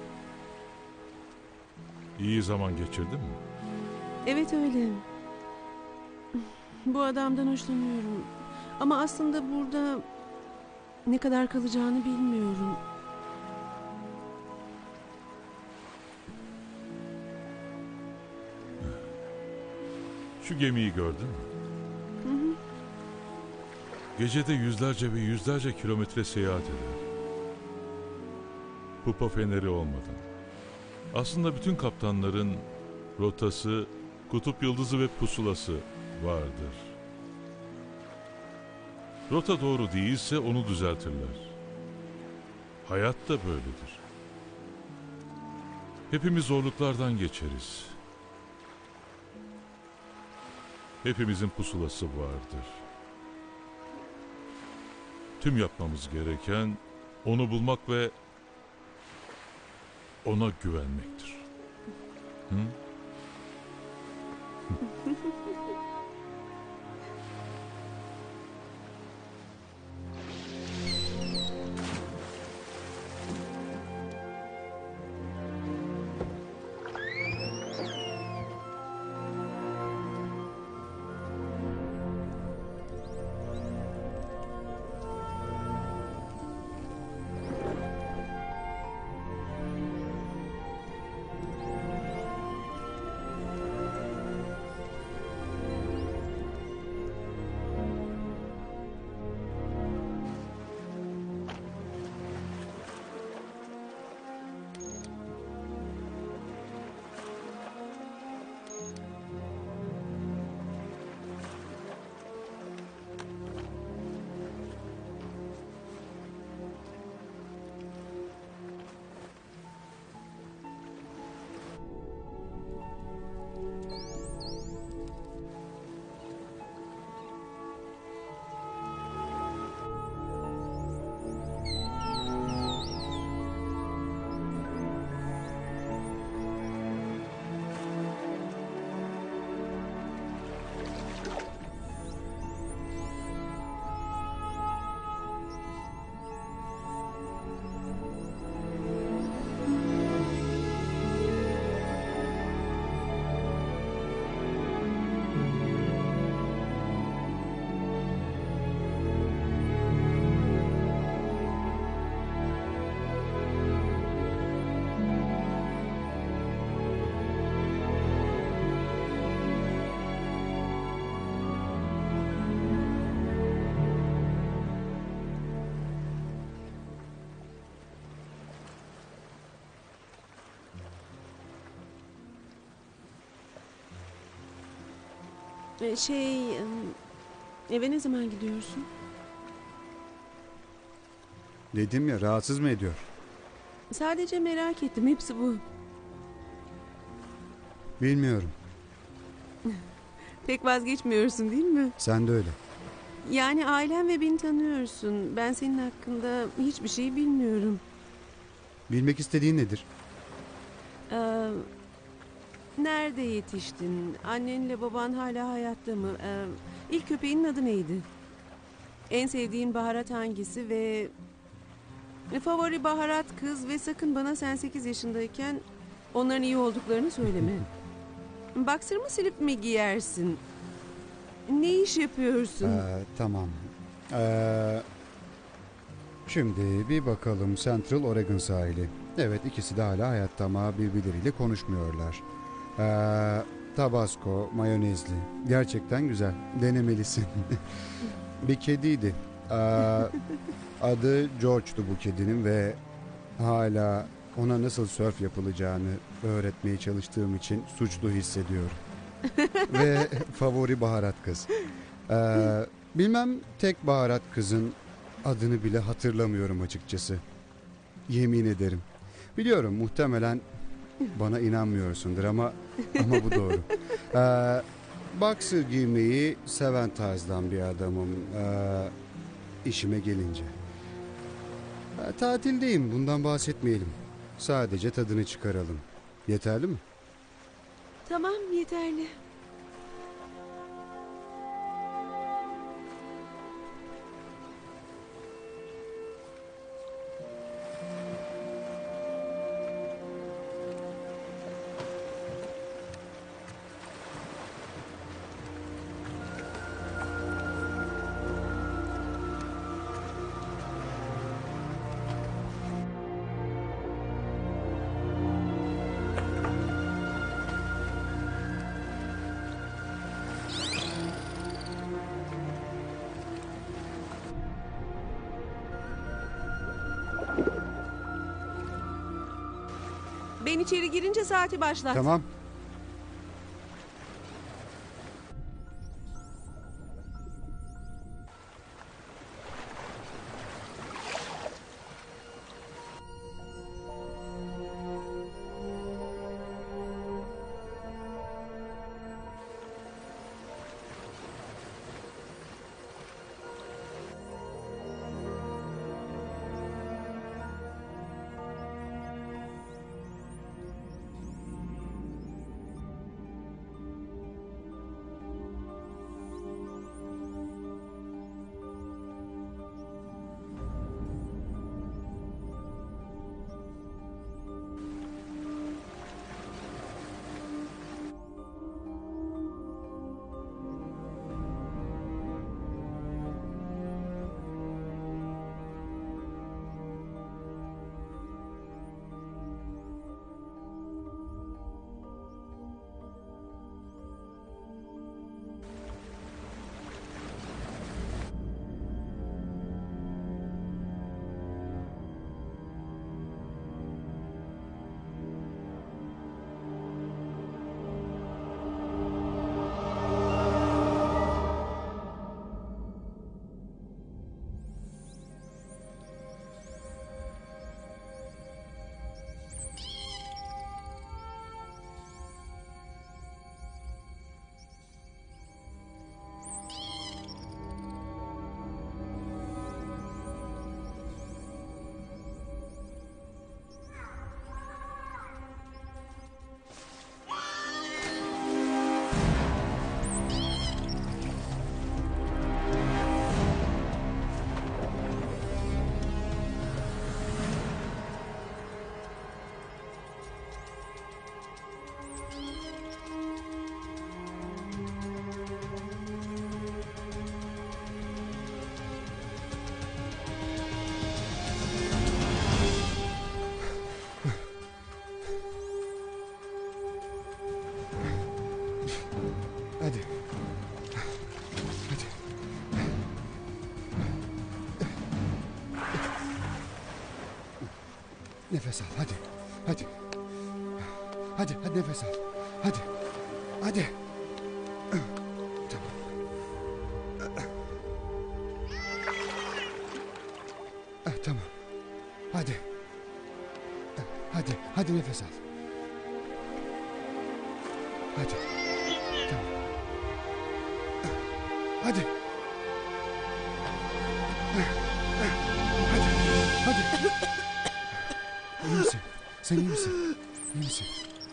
Speaker 3: İyi zaman geçirdin mi?
Speaker 2: Evet öyle. Bu adamdan hoşlanıyorum. Ama aslında burada ne kadar kalacağını bilmiyorum.
Speaker 3: Şu gemiyi gördün mü?
Speaker 2: Hı hı.
Speaker 3: Gecede yüzlerce ve yüzlerce kilometre seyahat eder. Pupa feneri olmadan. Aslında bütün kaptanların rotası, kutup yıldızı ve pusulası vardır. Rota doğru değilse onu düzeltirler. Hayat da böyledir. Hepimiz zorluklardan geçeriz. Hepimizin pusulası vardır. Tüm yapmamız gereken onu bulmak ve ona güvenmektir. Hı?
Speaker 2: Ee, Şey, em, eve ne zaman gidiyorsun?
Speaker 4: Dedim ya, rahatsız mı ediyor?
Speaker 2: Sadece merak ettim, hepsi bu.
Speaker 4: Bilmiyorum.
Speaker 2: Pek vazgeçmiyorsun değil mi?
Speaker 4: Sen de öyle.
Speaker 2: Yani ailem ve beni tanıyorsun. Ben senin hakkında hiçbir şey bilmiyorum.
Speaker 4: Bilmek istediğin nedir?
Speaker 2: Ee, nerede yetiştin? Annenle baban hala hayatta mı? Ee, ilk köpeğinin adı neydi? En sevdiğin baharat hangisi ve... Favori baharat kız ve sakın bana sen sekiz yaşındayken onların iyi olduklarını söyleme. Boxer mı silip mi giyersin? Ne iş yapıyorsun?
Speaker 4: Ee, tamam. Ee, şimdi bir bakalım, Central Oregon sahili. Evet, ikisi de hala hayatta ama birbirleriyle konuşmuyorlar. Ee, Tabasco, mayonezli. Gerçekten güzel. Denemelisin. Bir kediydi. Ee, adı George'du bu kedinin ve hala ona nasıl sörf yapılacağını öğretmeye çalıştığım için suçlu hissediyorum. Ve favori baharat kız. Ee, bilmem tek baharat kızın adını bile hatırlamıyorum açıkçası. Yemin ederim. Biliyorum muhtemelen bana inanmıyorsundur ama ama bu doğru. Ee, boxer giymeyi seven tarzdan bir adamım. Ee, işime gelince. Ee, tatildeyim, bundan bahsetmeyelim. Sadece tadını çıkaralım. Yeterli mi?
Speaker 2: Tamam, yeterli. Ben içeri girince saati başlat.
Speaker 4: Tamam. Hadi. Hadi. Nefes al hadi. Hadi. Hadi hadi nefes al. Hadi. Hadi. Tamam. Ah, tamam. Hadi. Hadi. Hadi nefes al. Hadi. Tamam. Hadi. Hadi. Hadi. İyi misin? Sen iyi misin? İyi misin?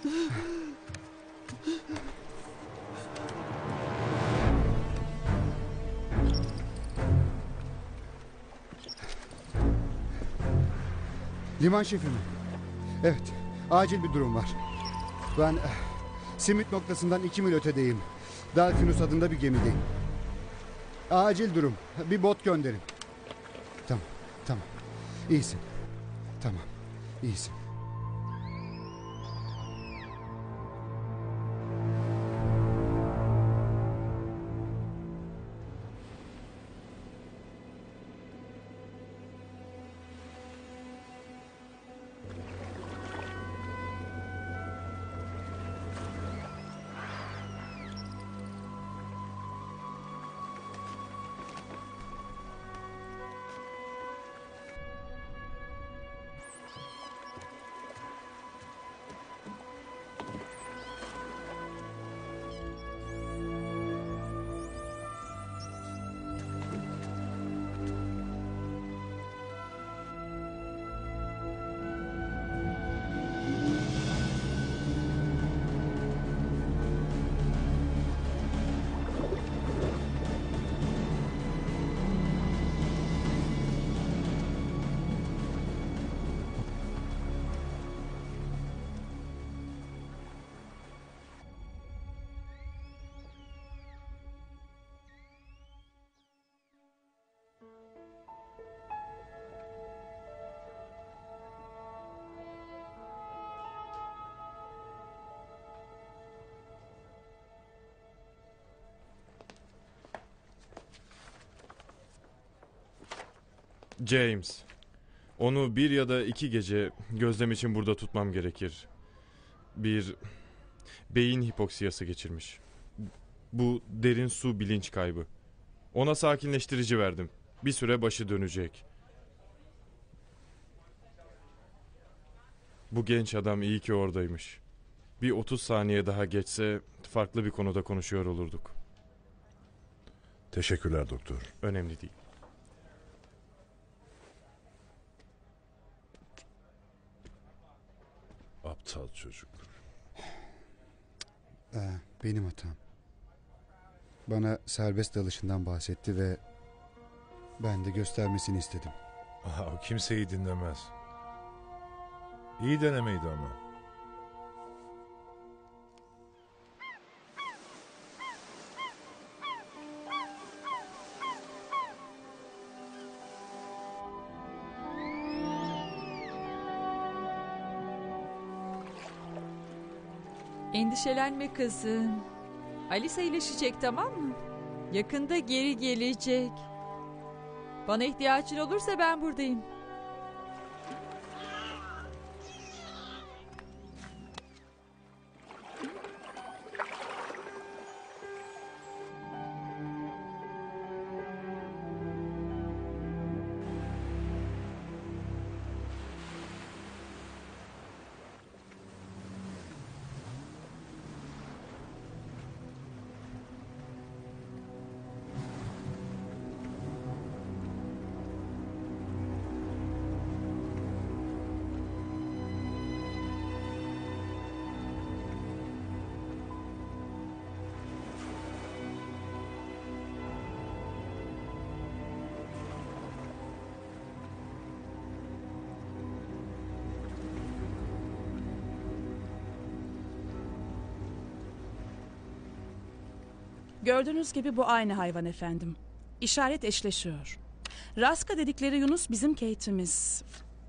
Speaker 4: Liman şefi mi? Evet. Acil bir durum var. Ben eh, simit noktasından iki mil ötedeyim. Delfinus adında bir gemideyim. Acil durum. Bir bot gönderin. Tamam. Tamam. İyisin. Tamam. İyisin.
Speaker 18: James, onu bir ya da iki gece gözlem için burada tutmam gerekir. bir beyin hipoksiyası geçirmiş. Bu derin su bilinç kaybı. Ona sakinleştirici verdim. Bir süre başı dönecek. Bu genç adam iyi ki oradaymış. Bir otuz saniye daha geçse farklı bir konuda konuşuyor olurduk.
Speaker 8: Teşekkürler doktor.
Speaker 18: Önemli değil.
Speaker 8: Aptal çocuk.
Speaker 4: Ee, benim hatam. Bana serbest dalışından bahsetti ve ben de göstermesini istedim.
Speaker 8: Aha, o kimseyi dinlemez. İyi denemeydi ama.
Speaker 6: Endişelenme kızım. Alisa iyileşecek, tamam mı? Yakında geri gelecek. Bana ihtiyacın olursa ben buradayım.
Speaker 5: Gördüğünüz gibi bu aynı hayvan efendim. İşaret eşleşiyor. Raska dedikleri Yunus bizim Kate'imiz.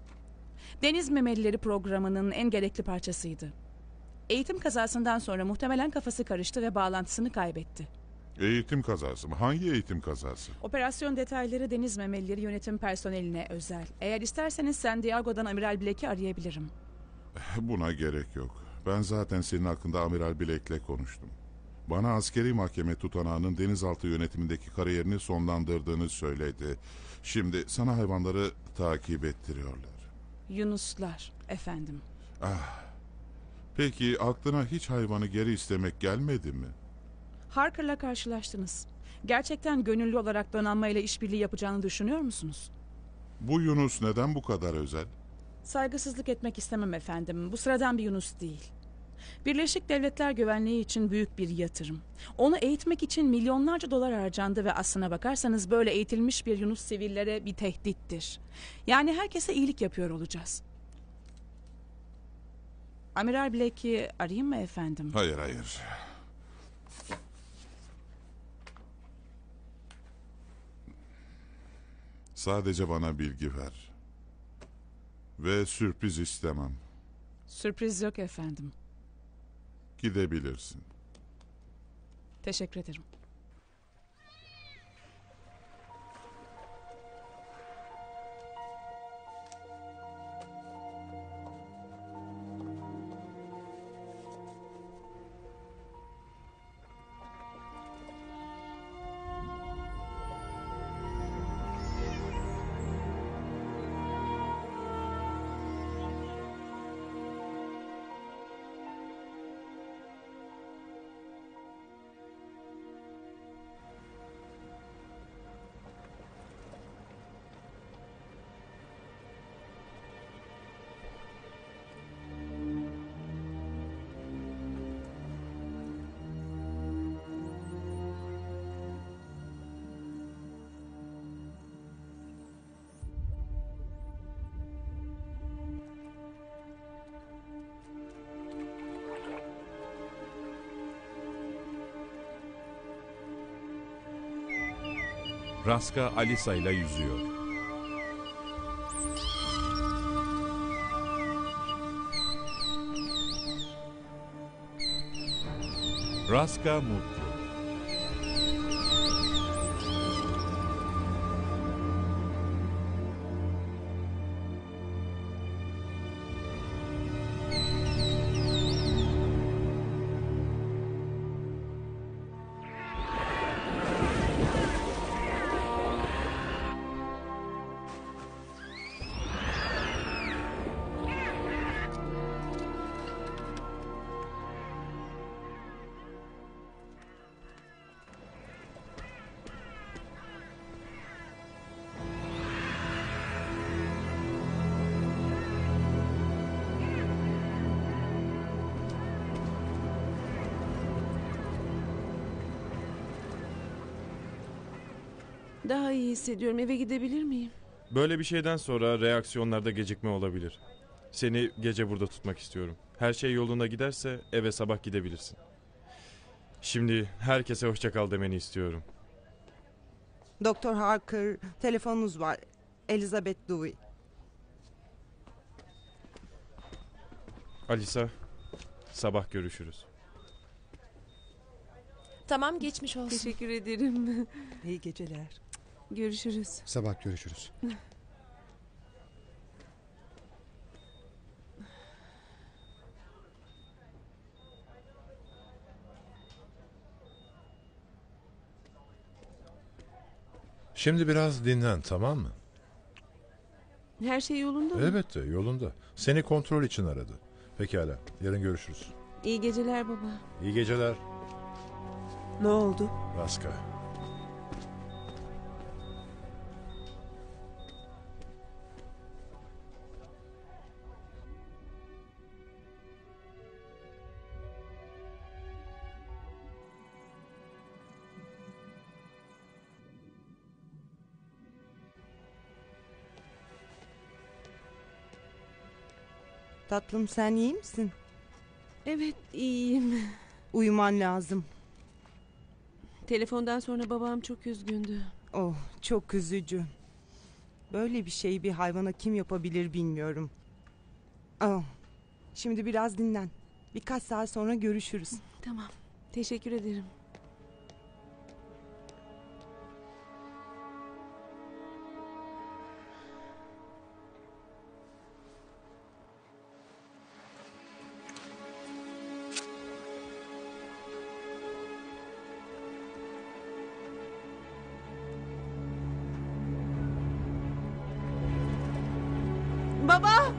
Speaker 5: Deniz Memelileri programının en gerekli parçasıydı. Eğitim kazasından sonra muhtemelen kafası karıştı ve bağlantısını kaybetti.
Speaker 17: Eğitim kazası mı? Hangi eğitim kazası?
Speaker 5: Operasyon detayları Deniz Memelileri yönetim personeline özel. Eğer isterseniz San Diego'dan Amiral Blake'i arayabilirim.
Speaker 17: Buna gerek yok. Ben zaten senin hakkında Amiral Blake'le konuştum. Bana askeri mahkeme tutanağının denizaltı yönetimindeki kariyerini sonlandırdığını söyledi. Şimdi sana hayvanları takip ettiriyorlar.
Speaker 5: Yunuslar efendim.
Speaker 17: Ah. Peki aklına hiç hayvanı geri istemek gelmedi mi?
Speaker 5: Harker'la karşılaştınız. Gerçekten gönüllü olarak donanmayla işbirliği yapacağını düşünüyor musunuz?
Speaker 17: Bu Yunus neden bu kadar özel?
Speaker 5: Saygısızlık etmek istemem efendim. Bu sıradan bir Yunus değil. Birleşik Devletler güvenliği için büyük bir yatırım. Onu eğitmek için milyonlarca dolar harcandı ve aslına bakarsanız böyle eğitilmiş bir Yunus sivillere bir tehdittir. Yani herkese iyilik yapıyor olacağız. Amiral Blake'i arayayım mı efendim?
Speaker 17: Hayır hayır. Sadece bana bilgi ver. Ve sürpriz istemem.
Speaker 5: Sürpriz yok efendim.
Speaker 17: Gidebilirsin.
Speaker 5: Teşekkür ederim.
Speaker 19: Raska Alisa ile yüzüyor. Raska mutlu.
Speaker 2: Daha iyi hissediyorum. Eve gidebilir miyim?
Speaker 18: Böyle bir şeyden sonra reaksiyonlarda gecikme olabilir. Seni gece burada tutmak istiyorum. Her şey yolunda giderse eve sabah gidebilirsin. Şimdi herkese hoşça kal demeni istiyorum.
Speaker 20: Doktor Harker, telefonunuz var. Elizabeth Dewey.
Speaker 18: Alisa, sabah görüşürüz.
Speaker 11: Tamam, geçmiş olsun.
Speaker 2: Teşekkür ederim.
Speaker 15: İyi geceler.
Speaker 2: Görüşürüz.
Speaker 4: Sabah görüşürüz.
Speaker 8: Şimdi biraz dinlen, tamam mı?
Speaker 2: Her şey yolunda mı?
Speaker 8: Elbette yolunda. Seni kontrol için aradı. Pekala, yarın görüşürüz.
Speaker 2: İyi geceler baba.
Speaker 8: İyi geceler.
Speaker 15: Ne oldu?
Speaker 8: Raska.
Speaker 20: Tatlım, sen iyi misin?
Speaker 2: Evet, iyiyim.
Speaker 20: Uyuman lazım.
Speaker 2: Telefondan sonra babam çok üzgündü.
Speaker 20: Oh, çok üzücü. Böyle bir şeyi bir hayvana kim yapabilir bilmiyorum. Oh, şimdi biraz dinlen. Birkaç saat sonra görüşürüz.
Speaker 2: Tamam, teşekkür ederim. Baba!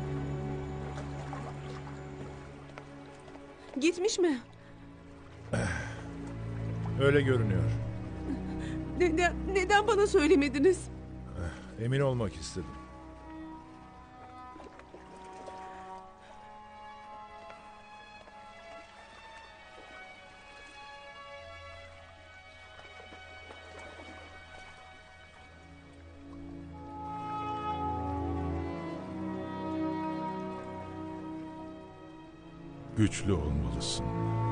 Speaker 2: Gitmiş mi?
Speaker 8: Öyle görünüyor.
Speaker 2: Neden, neden bana söylemediniz?
Speaker 8: Emin olmak istedim.
Speaker 3: Güçlü olmalısın.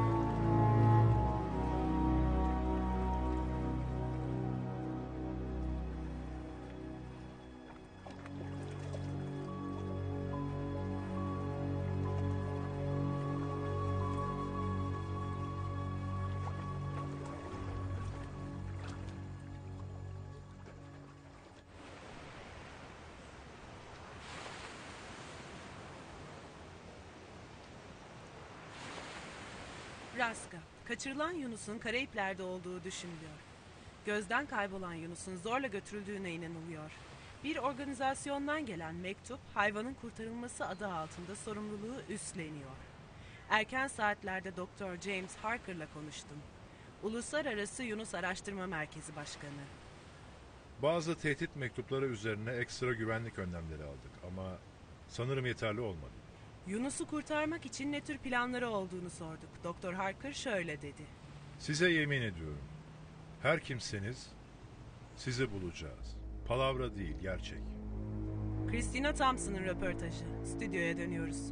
Speaker 1: Raska, kaçırılan Yunus'un Karayipler'de olduğu düşünülüyor. Gözden kaybolan Yunus'un zorla götürüldüğüne inanılıyor. Bir organizasyondan gelen mektup, hayvanın kurtarılması adı altında sorumluluğu üstleniyor. Erken saatlerde Doktor James Harker'la konuştum. Uluslararası Yunus Araştırma Merkezi Başkanı.
Speaker 8: Bazı tehdit mektupları üzerine ekstra güvenlik önlemleri aldık ama sanırım yeterli olmadı.
Speaker 1: Yunus'u kurtarmak için ne tür planları olduğunu sorduk. Doktor Harker şöyle dedi.
Speaker 8: Size yemin ediyorum. Her kimseniz sizi bulacağız. Palavra değil, gerçek.
Speaker 1: Christina Thompson'ın röportajı. Stüdyoya dönüyoruz.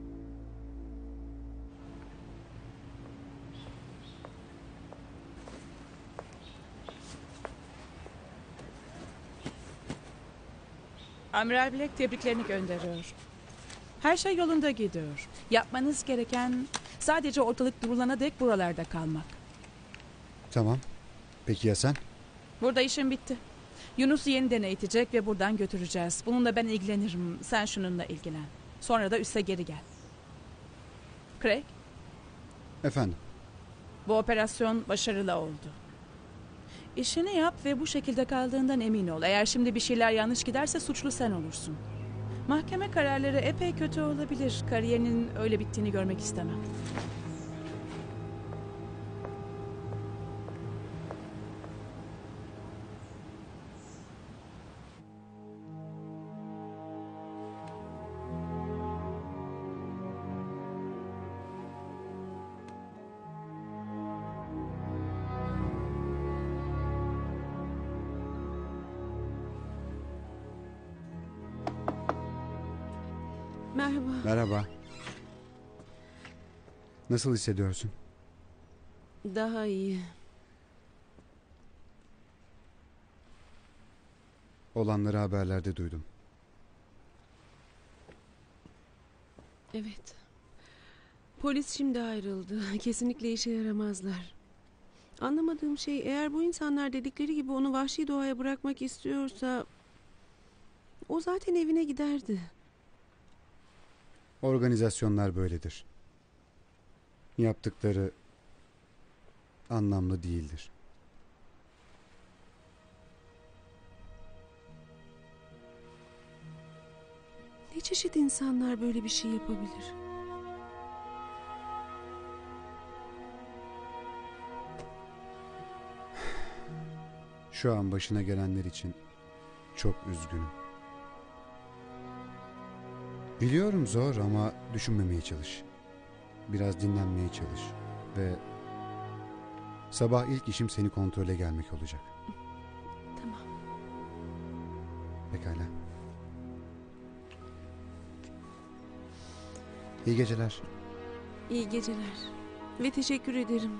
Speaker 5: Amiral Black tebriklerini gönderiyor. Her şey yolunda gidiyor. Yapmanız gereken sadece ortalık durulana dek buralarda kalmak.
Speaker 4: Tamam. Peki ya sen?
Speaker 5: Burada işim bitti. Yunus'u yeniden eğitecek ve buradan götüreceğiz. Bununla ben ilgilenirim. Sen şununla ilgilen. Sonra da üste geri gel. Craig,
Speaker 4: Efendim?
Speaker 5: bu operasyon başarılı oldu. İşini yap ve bu şekilde kaldığından emin ol. Eğer şimdi bir şeyler yanlış giderse suçlu sen olursun. Mahkeme kararları epey kötü olabilir. Kariyerinin öyle bittiğini görmek istemem.
Speaker 2: Merhaba.
Speaker 4: Merhaba. Nasıl hissediyorsun?
Speaker 2: Daha iyi.
Speaker 4: Olanları haberlerde duydum.
Speaker 2: Evet. Polis şimdi ayrıldı. Kesinlikle işe yaramazlar. Anlamadığım şey, eğer bu insanlar dedikleri gibi onu vahşi doğaya bırakmak istiyorsa o zaten evine giderdi.
Speaker 4: Organizasyonlar böyledir. Yaptıkları anlamlı değildir.
Speaker 2: Ne çeşit insanlar böyle bir şey yapabilir?
Speaker 4: Şu an başına gelenler için çok üzgünüm. Biliyorum zor ama düşünmemeye çalış. Biraz dinlenmeye çalış. Ve sabah ilk işim seni kontrole gelmek olacak.
Speaker 2: Tamam.
Speaker 4: Pekala. İyi geceler.
Speaker 2: İyi geceler. Ve teşekkür ederim.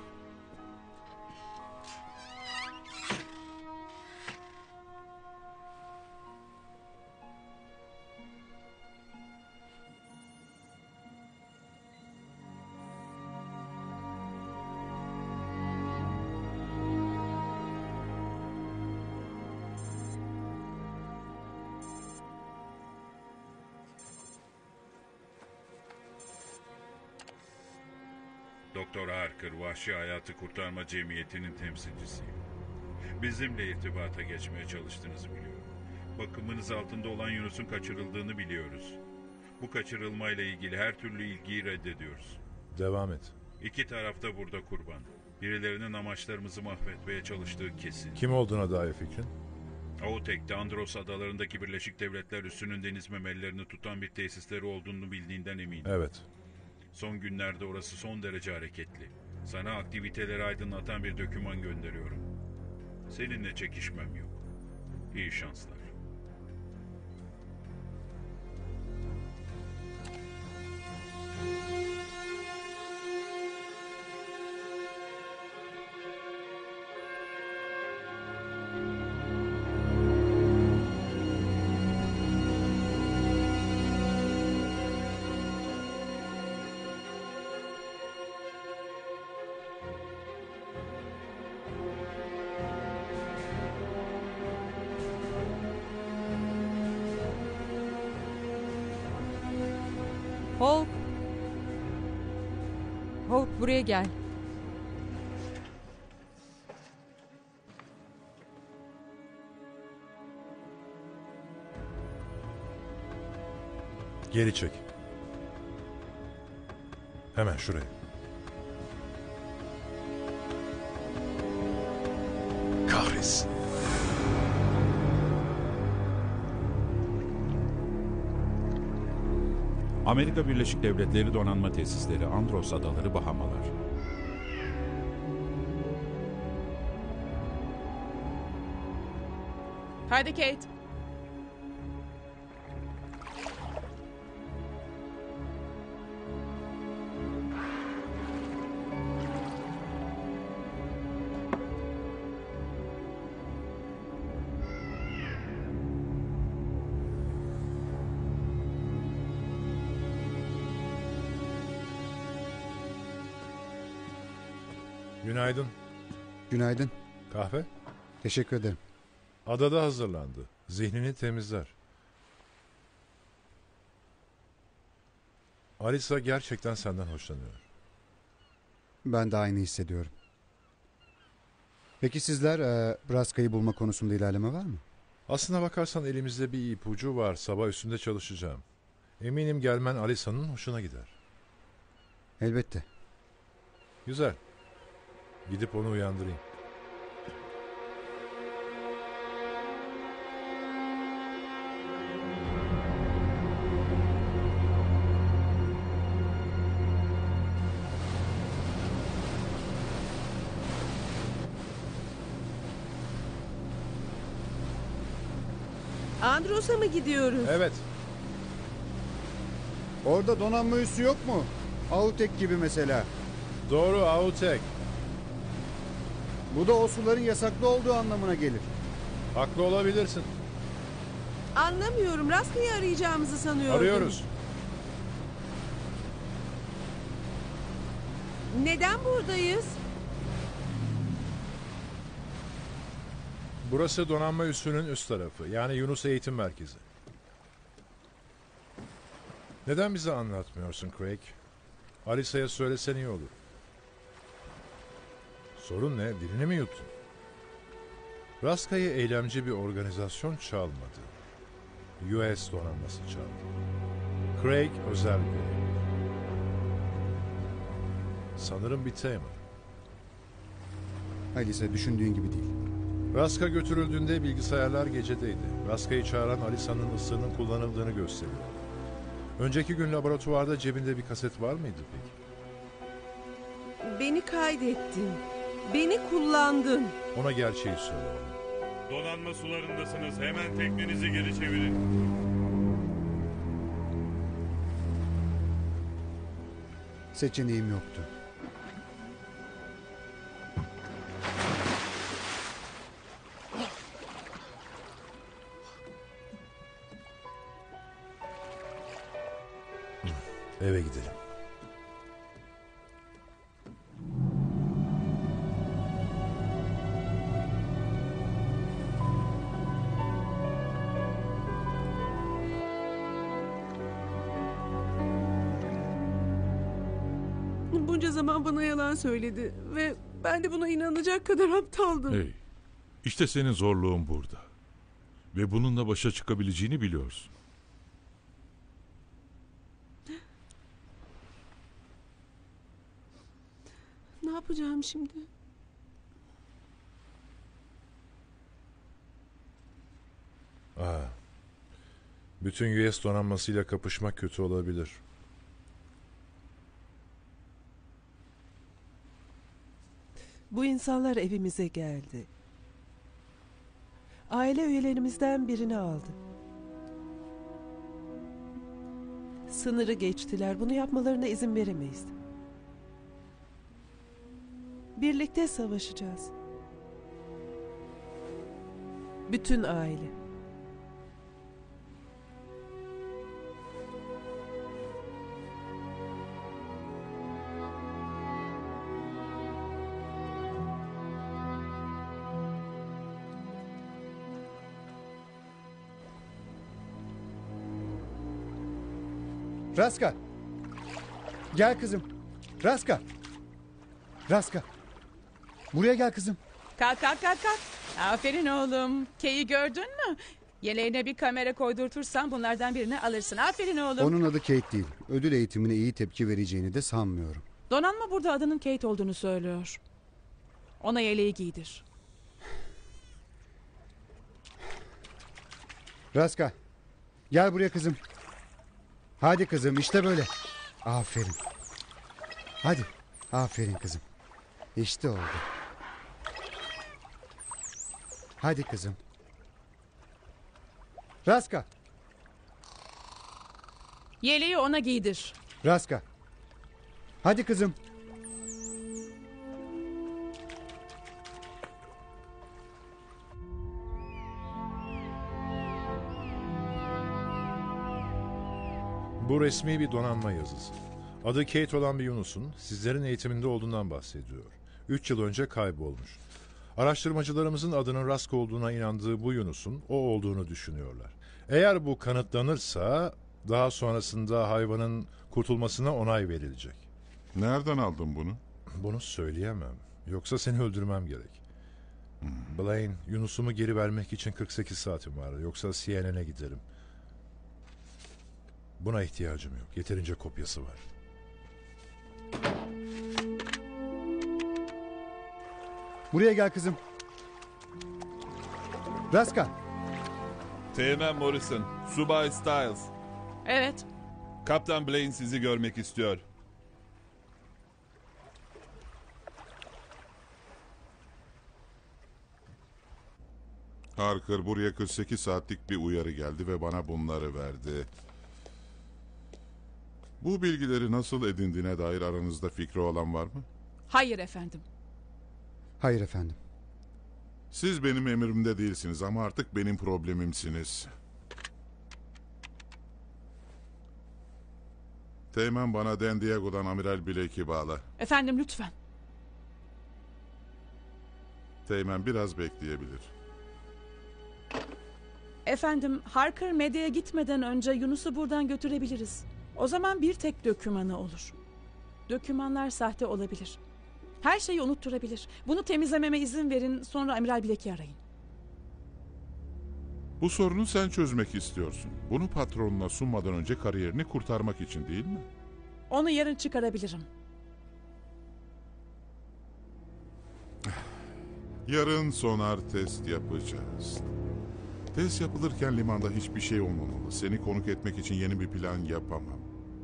Speaker 16: Doktor Harker, Vahşi Hayatı Kurtarma Cemiyeti'nin temsilcisiyim. Bizimle irtibata geçmeye çalıştığınızı biliyorum. Bakımınız altında olan Yunus'un kaçırıldığını biliyoruz. Bu kaçırılmayla ilgili her türlü ilgiyi reddediyoruz.
Speaker 8: Devam et.
Speaker 16: İki taraf da burada kurban. Birilerinin amaçlarımızı mahvetmeye çalıştığı kesin.
Speaker 8: Kim olduğuna dair fikrin?
Speaker 16: Autek'te Andros adalarındaki Birleşik Devletler üssünün deniz memelilerini tutan bir tesisleri olduğunu bildiğinden eminim.
Speaker 8: Evet.
Speaker 16: Son günlerde orası son derece hareketli. Sana aktiviteleri aydınlatan bir doküman gönderiyorum. Seninle çekişmem yok. İyi şanslar.
Speaker 6: Hulk. Hulk buraya gel.
Speaker 8: Geri çek. Hemen şuraya. Kahretsin.
Speaker 19: Amerika Birleşik Devletleri Donanma Tesisleri, Andros Adaları, Bahamalar.
Speaker 5: Haydi Kate.
Speaker 8: Günaydın.
Speaker 4: Günaydın.
Speaker 8: Kahve?
Speaker 4: Teşekkür ederim.
Speaker 8: Adada hazırlandı. Zihnini temizler. Alisa gerçekten senden hoşlanıyor.
Speaker 4: Ben de aynı hissediyorum. Peki sizler e, Braska'yı bulma konusunda ilerleme var mı?
Speaker 8: Aslına bakarsan elimizde bir ipucu var. Sabah üstünde çalışacağım. Eminim gelmen Alisa'nın hoşuna gider.
Speaker 4: Elbette.
Speaker 8: Güzel. Gidip onu uyandırayım.
Speaker 2: Andros'a mı gidiyoruz?
Speaker 8: Evet.
Speaker 4: Orada donanma üssü yok mu? Autek gibi mesela.
Speaker 8: Doğru, Autek.
Speaker 4: Bu da o suların yasaklı olduğu anlamına gelir.
Speaker 8: Haklı olabilirsin.
Speaker 2: Anlamıyorum. Raska'yı arayacağımızı sanıyordum.
Speaker 8: Arıyoruz.
Speaker 2: Neden buradayız?
Speaker 8: Burası donanma üssünün üst tarafı. Yani Yunus Eğitim Merkezi. Neden bize anlatmıyorsun Craig? Alisa'ya söylesen iyi olur. Sorun ne? Dilini mi yuttun? Raska'yı eylemci bir organizasyon çalmadı. U S donanması çaldı. Craig özel görev. Sanırım bir Tamer.
Speaker 4: Alisa düşündüğün gibi değil.
Speaker 8: Raska götürüldüğünde bilgisayarlar gecedeydi. Raska'yı çağıran Alisa'nın ısığının kullanıldığını gösteriyor. Önceki gün laboratuvarda cebinde bir kaset var mıydı peki?
Speaker 2: Beni kaydettin. Beni kullandın.
Speaker 8: Ona gerçeği söyle.
Speaker 16: Donanma sularındasınız. Hemen teknenizi geri çevirin.
Speaker 4: Seçeneğim yoktu.
Speaker 8: Eve gidelim.
Speaker 2: Bunca zaman bana yalan söyledi ve ben de buna inanacak kadar aptaldım.
Speaker 3: Hey, işte senin zorluğun burada. Ve bununla başa çıkabileceğini biliyorsun.
Speaker 2: Ne yapacağım şimdi?
Speaker 8: Aa, bütün U S donanmasıyla kapışmak kötü olabilir.
Speaker 15: Bu insanlar evimize geldi. Aile üyelerimizden birini aldı. Sınırı geçtiler. Bunu yapmalarına izin veremeyiz. Birlikte savaşacağız. Bütün aile.
Speaker 4: Raska. Gel kızım. Raska. Raska. Buraya gel kızım.
Speaker 5: Kalk kalk kalk kalk. Aferin oğlum. K'yi gördün mü? Yeleğine bir kamera koydurtursan bunlardan birini alırsın. Aferin oğlum.
Speaker 4: Onun adı Kate değil. Ödül eğitimine iyi tepki vereceğini de sanmıyorum.
Speaker 5: Donanma burada adının Kate olduğunu söylüyor. Ona yeleği giydir.
Speaker 4: Raska. Gel buraya kızım. Hadi kızım, işte böyle. Aferin. Hadi. Aferin kızım. İşte oldu. Hadi kızım. Raska.
Speaker 5: Yeleği ona giydir.
Speaker 4: Raska. Hadi kızım.
Speaker 8: Bu resmi bir donanma yazısı. Adı Kate olan bir Yunus'un sizlerin eğitiminde olduğundan bahsediyor. Üç yıl önce kaybolmuş. Araştırmacılarımızın adının Raska olduğuna inandığı bu Yunus'un o olduğunu düşünüyorlar. Eğer bu kanıtlanırsa daha sonrasında hayvanın kurtulmasına onay verilecek.
Speaker 17: Nereden aldın bunu?
Speaker 8: Bunu söyleyemem. Yoksa seni öldürmem gerek. Blaine, Yunus'umu geri vermek için kırk sekiz saatim var. Yoksa C N N'e giderim. Buna ihtiyacım yok. Yeterince kopyası var.
Speaker 4: Buraya gel kızım. Raska.
Speaker 21: Teğmen Morrison, Subay Styles.
Speaker 5: Evet.
Speaker 21: Kaptan Blaine sizi görmek istiyor.
Speaker 17: Harker, buraya kırk sekiz saatlik bir uyarı geldi ve bana bunları verdi. Bu bilgileri nasıl edindiğine dair aranızda fikri olan var mı?
Speaker 5: Hayır efendim.
Speaker 4: Hayır efendim.
Speaker 17: Siz benim emrimde değilsiniz ama artık benim problemimsiniz. Teğmen bana Dan Diego'dan Amiral Blake'i bağla.
Speaker 5: Efendim lütfen.
Speaker 17: Teğmen biraz bekleyebilir.
Speaker 5: Efendim Harker medyaya gitmeden önce Yunus'u buradan götürebiliriz. O zaman bir tek dökümanı olur. Dökümanlar sahte olabilir. Her şeyi unutturabilir. Bunu temizlememe izin verin, sonra Amiral Blake'i arayın.
Speaker 17: Bu sorunu sen çözmek istiyorsun. Bunu patronuna sunmadan önce kariyerini kurtarmak için değil mi?
Speaker 5: Onu yarın çıkarabilirim.
Speaker 17: Yarın sonar test yapacağız. Test yapılırken limanda hiçbir şey olmamalı. Seni konuk etmek için yeni bir plan yapamam.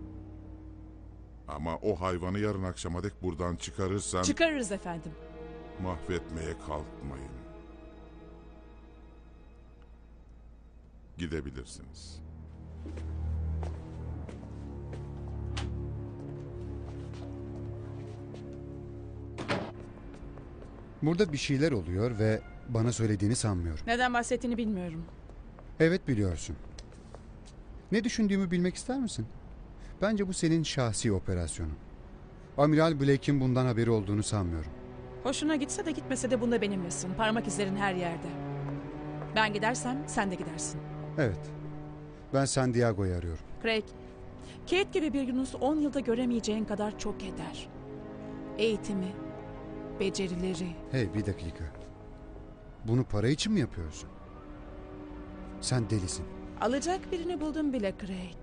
Speaker 17: Ama o hayvanı yarın akşama dek buradan çıkarırsan...
Speaker 5: Çıkarırız efendim.
Speaker 17: Mahvetmeye kalkmayın. Gidebilirsiniz.
Speaker 4: Burada bir şeyler oluyor ve bana söylediğini sanmıyorum.
Speaker 5: Neden bahsettiğini bilmiyorum.
Speaker 4: Evet biliyorsun. Ne düşündüğümü bilmek ister misin? Bence bu senin şahsi operasyonun. Amiral Blake'in bundan haberi olduğunu sanmıyorum.
Speaker 5: Hoşuna gitse de gitmese de bunda benimlesin. Parmak izlerin her yerde. Ben gidersem sen de gidersin.
Speaker 4: Evet. Ben San Diego'yu arıyorum.
Speaker 5: Craig, Kate gibi bir Yunus on yılda göremeyeceğin kadar çok eder. Eğitimi, becerileri...
Speaker 4: Hey bir dakika. Bunu para için mi yapıyorsun? Sen delisin.
Speaker 5: Alacak birini buldum bile Craig.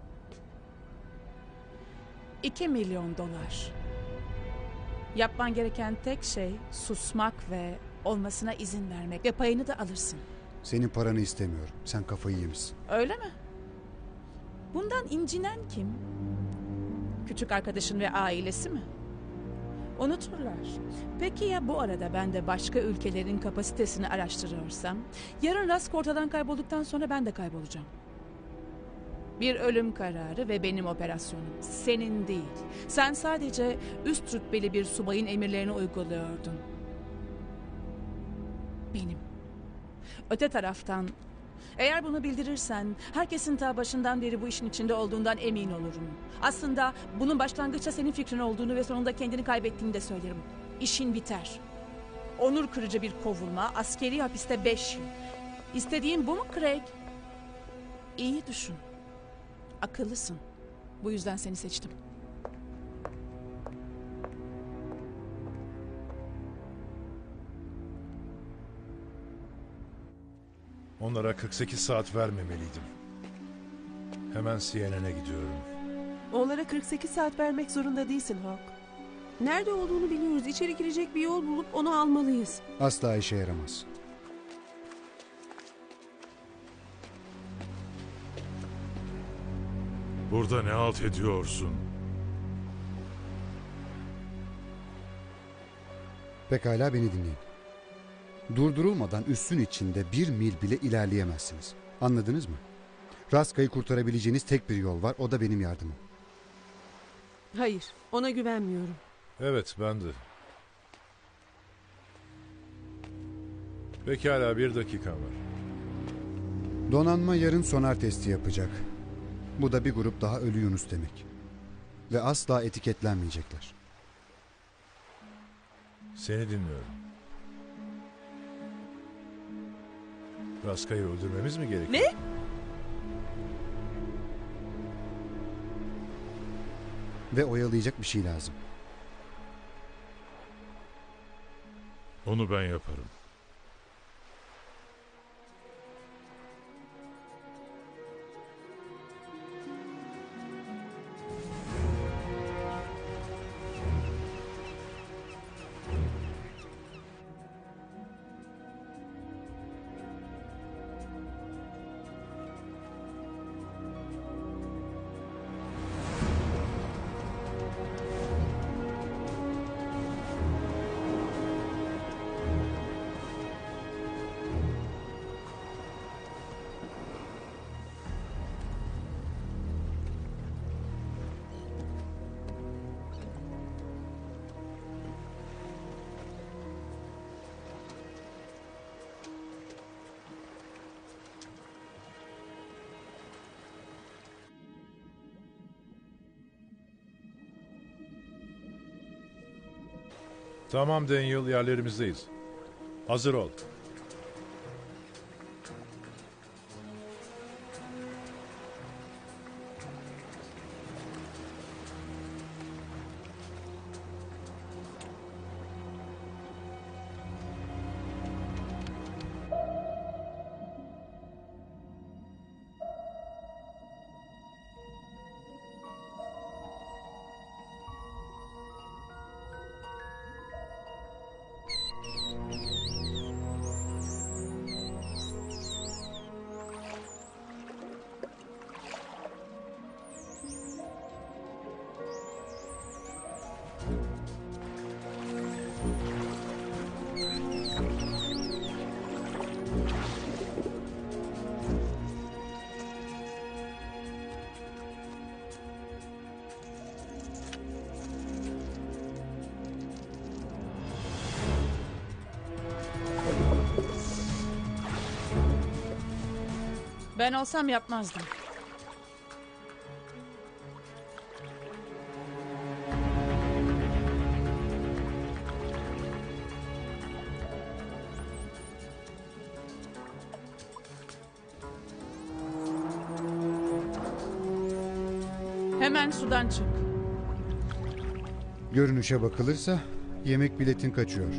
Speaker 5: İki milyon dolar. Yapman gereken tek şey susmak ve olmasına izin vermek ve payını da alırsın.
Speaker 4: Senin paranı istemiyorum. Sen kafayı yemişsin.
Speaker 5: Öyle mi? Bundan incinen kim? Küçük arkadaşın ve ailesi mi? Unuturlar. Peki ya bu arada ben de başka ülkelerin kapasitesini araştırıyorsam, yarın Rask ortadan kaybolduktan sonra ben de kaybolacağım. Bir ölüm kararı ve benim operasyonum. Senin değil. Sen sadece üst rütbeli bir subayın emirlerini uyguluyordun. Benim. Öte taraftan, eğer bunu bildirirsen herkesin ta başından beri bu işin içinde olduğundan emin olurum. Aslında bunun başlangıçta senin fikrin olduğunu ve sonunda kendini kaybettiğini de söylerim. İşin biter. Onur kırıcı bir kovulma, askeri hapiste beş yıl. İstediğin bu mu Craig? İyi düşün. Akıllısın. Bu yüzden seni seçtim.
Speaker 8: Onlara kırk sekiz saat vermemeliydim. Hemen C N N'e gidiyorum.
Speaker 15: Onlara kırk sekiz saat vermek zorunda değilsin Hawk.
Speaker 2: Nerede olduğunu biliyoruz. İçeri girecek bir yol bulup onu almalıyız.
Speaker 4: Asla işe yaramaz.
Speaker 3: Burada ne halt ediyorsun?
Speaker 4: Pekala beni dinleyin. Durdurulmadan üssün içinde bir mil bile ilerleyemezsiniz. Anladınız mı? Raska'yı kurtarabileceğiniz tek bir yol var. O da benim yardımım.
Speaker 2: Hayır, ona güvenmiyorum.
Speaker 8: Evet, ben de. Pekala, bir dakikan var.
Speaker 4: Donanma yarın sonar testi yapacak. Bu da bir grup daha ölü Yunus demek. Ve asla etiketlenmeyecekler.
Speaker 8: Seni dinliyorum. Raska'yı öldürmemiz mi gerekiyor?
Speaker 5: Ne?
Speaker 4: Ve oyalayacak bir şey lazım.
Speaker 3: Onu ben yaparım.
Speaker 8: Tamam Daniel, yerlerimizdeyiz. Hazır ol.
Speaker 5: Ben olsam yapmazdım. Hemen sudan çık.
Speaker 4: Görünüşe bakılırsa yemek biletin kaçıyor.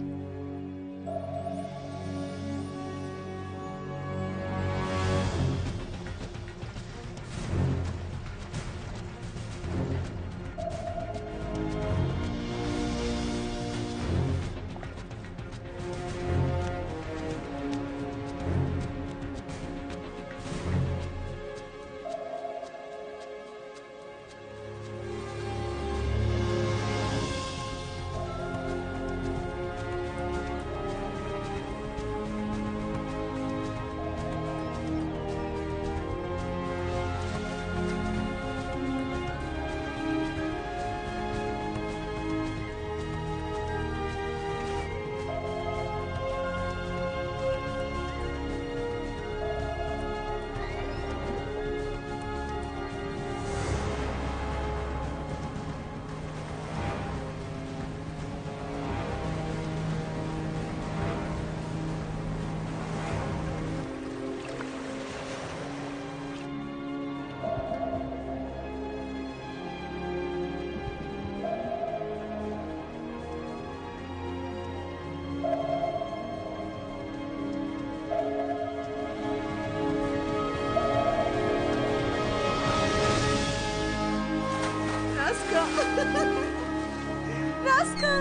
Speaker 11: Raska! Raska!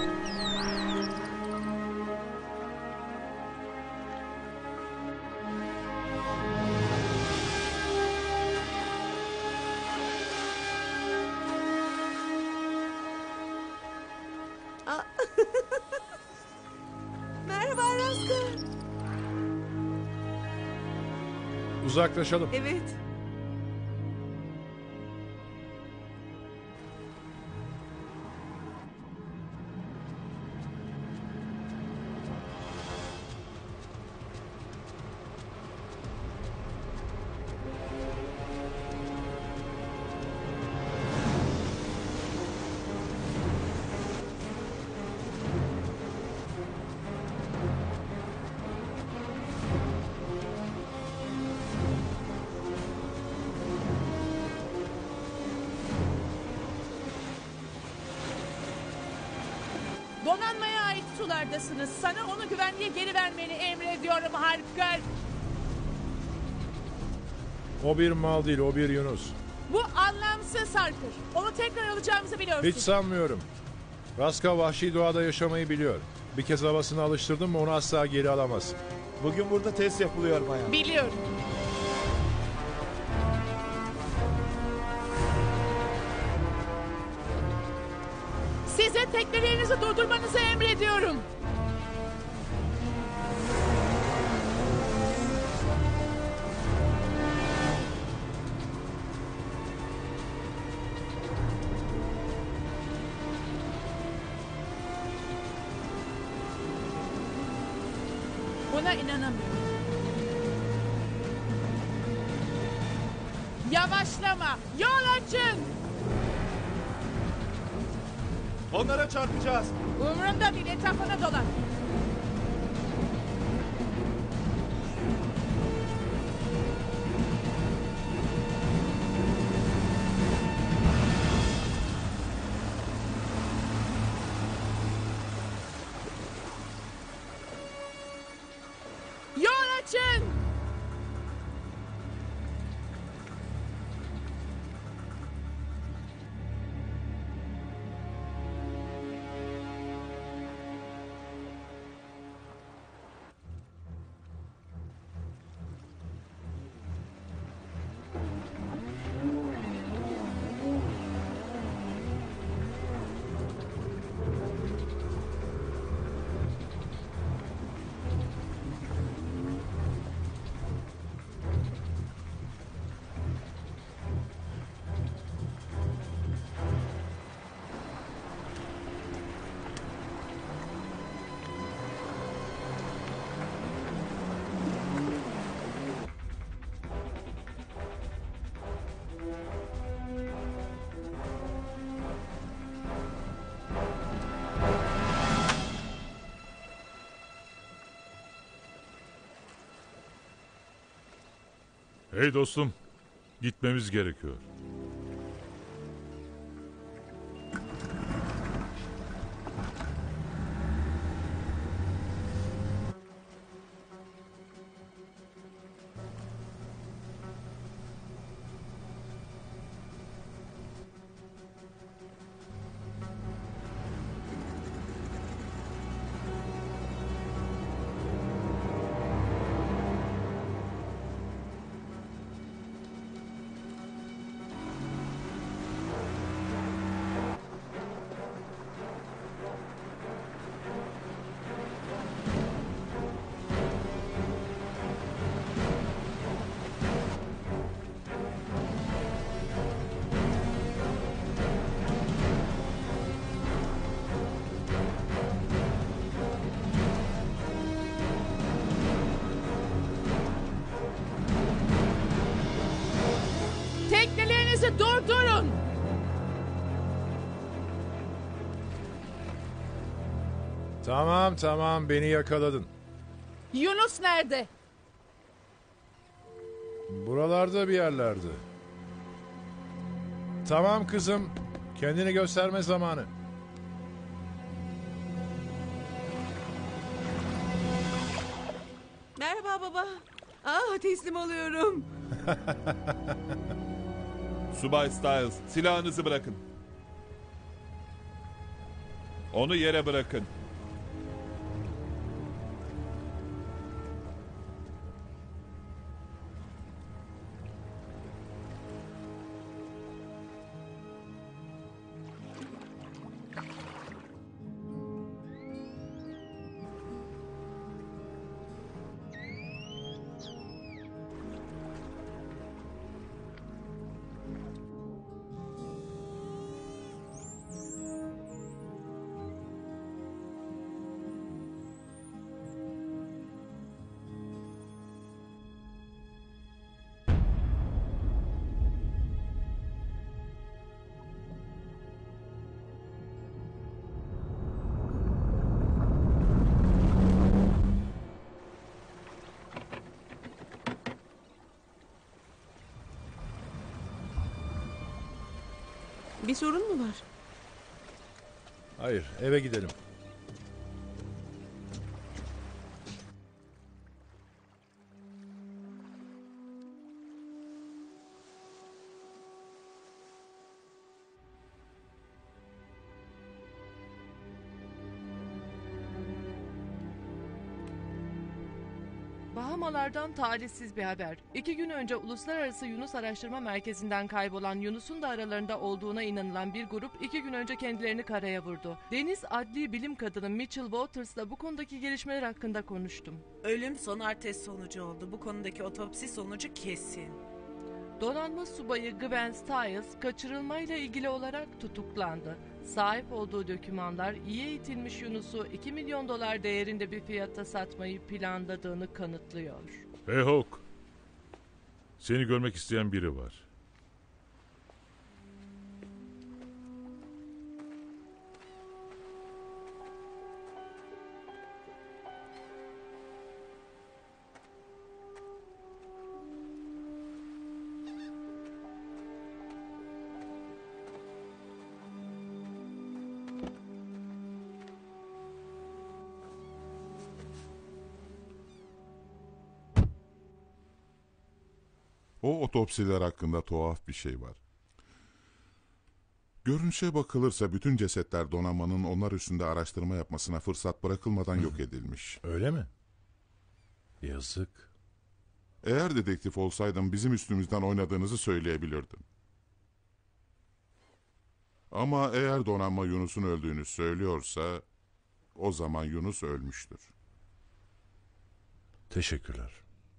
Speaker 11: Aa. Merhaba Raska.
Speaker 8: Uzaklaşalım.
Speaker 11: Evet.
Speaker 5: Donanmaya ait sulardasınız. Sana onu güvenliğe geri vermeni emrediyorum Harker.
Speaker 8: O bir mal değil, o bir Yunus.
Speaker 5: Bu anlamsız Harker. Onu tekrar alacağımızı biliyorsun.
Speaker 8: Hiç sanmıyorum. Raska vahşi doğada yaşamayı biliyor. Bir kez havasına alıştırdın mı onu asla geri alamaz.
Speaker 9: Bugün burada test yapılıyor bayan.
Speaker 5: Biliyorum. Size teknelerinizi durdurmanızı emrediyorum. Buna inanamıyorum. Yavaşlama. Yol açın.
Speaker 8: Onlara çarpacağız.
Speaker 5: Umurumda değil, etrafına dolan. Yol açın!
Speaker 3: Hey dostum, gitmemiz gerekiyor.
Speaker 5: Teknelerinizi durdurun!
Speaker 8: Tamam tamam beni yakaladın.
Speaker 5: Yunus nerede?
Speaker 8: Buralarda bir yerlerde. Tamam kızım. Kendini gösterme zamanı.
Speaker 2: Merhaba baba. Ah, teslim oluyorum.
Speaker 21: Subay Styles, silahınızı bırakın. Onu yere bırakın.
Speaker 2: Bir sorun mu var?
Speaker 8: Hayır, eve gidelim.
Speaker 14: Bahamalardan talihsiz bir haber. İki gün önce Uluslararası Yunus Araştırma Merkezi'nden kaybolan Yunus'un da aralarında olduğuna inanılan bir grup iki gün önce kendilerini karaya vurdu. Deniz Adli Bilim Kadını Mitchell Waters'la bu konudaki gelişmeler hakkında konuştum.
Speaker 1: Ölüm sonar test sonucu oldu. Bu konudaki otopsi sonucu kesin.
Speaker 14: Donanma subayı Gwen Stiles kaçırılmayla ilgili olarak tutuklandı. Sahip olduğu dokümanlar iyi eğitilmiş Yunus'u iki milyon dolar değerinde bir fiyata satmayı planladığını kanıtlıyor.
Speaker 3: Hey Hawk, seni görmek isteyen biri var.
Speaker 17: O otopsiler hakkında tuhaf bir şey var. Görünüşe bakılırsa bütün cesetler donanmanın onlar üstünde araştırma yapmasına fırsat bırakılmadan yok edilmiş.
Speaker 8: Öyle mi? Yazık.
Speaker 17: Eğer dedektif olsaydım bizim üstümüzden oynadığınızı söyleyebilirdim. Ama eğer donanma Yunus'un öldüğünü söylüyorsa o zaman Yunus ölmüştür.
Speaker 8: Teşekkürler.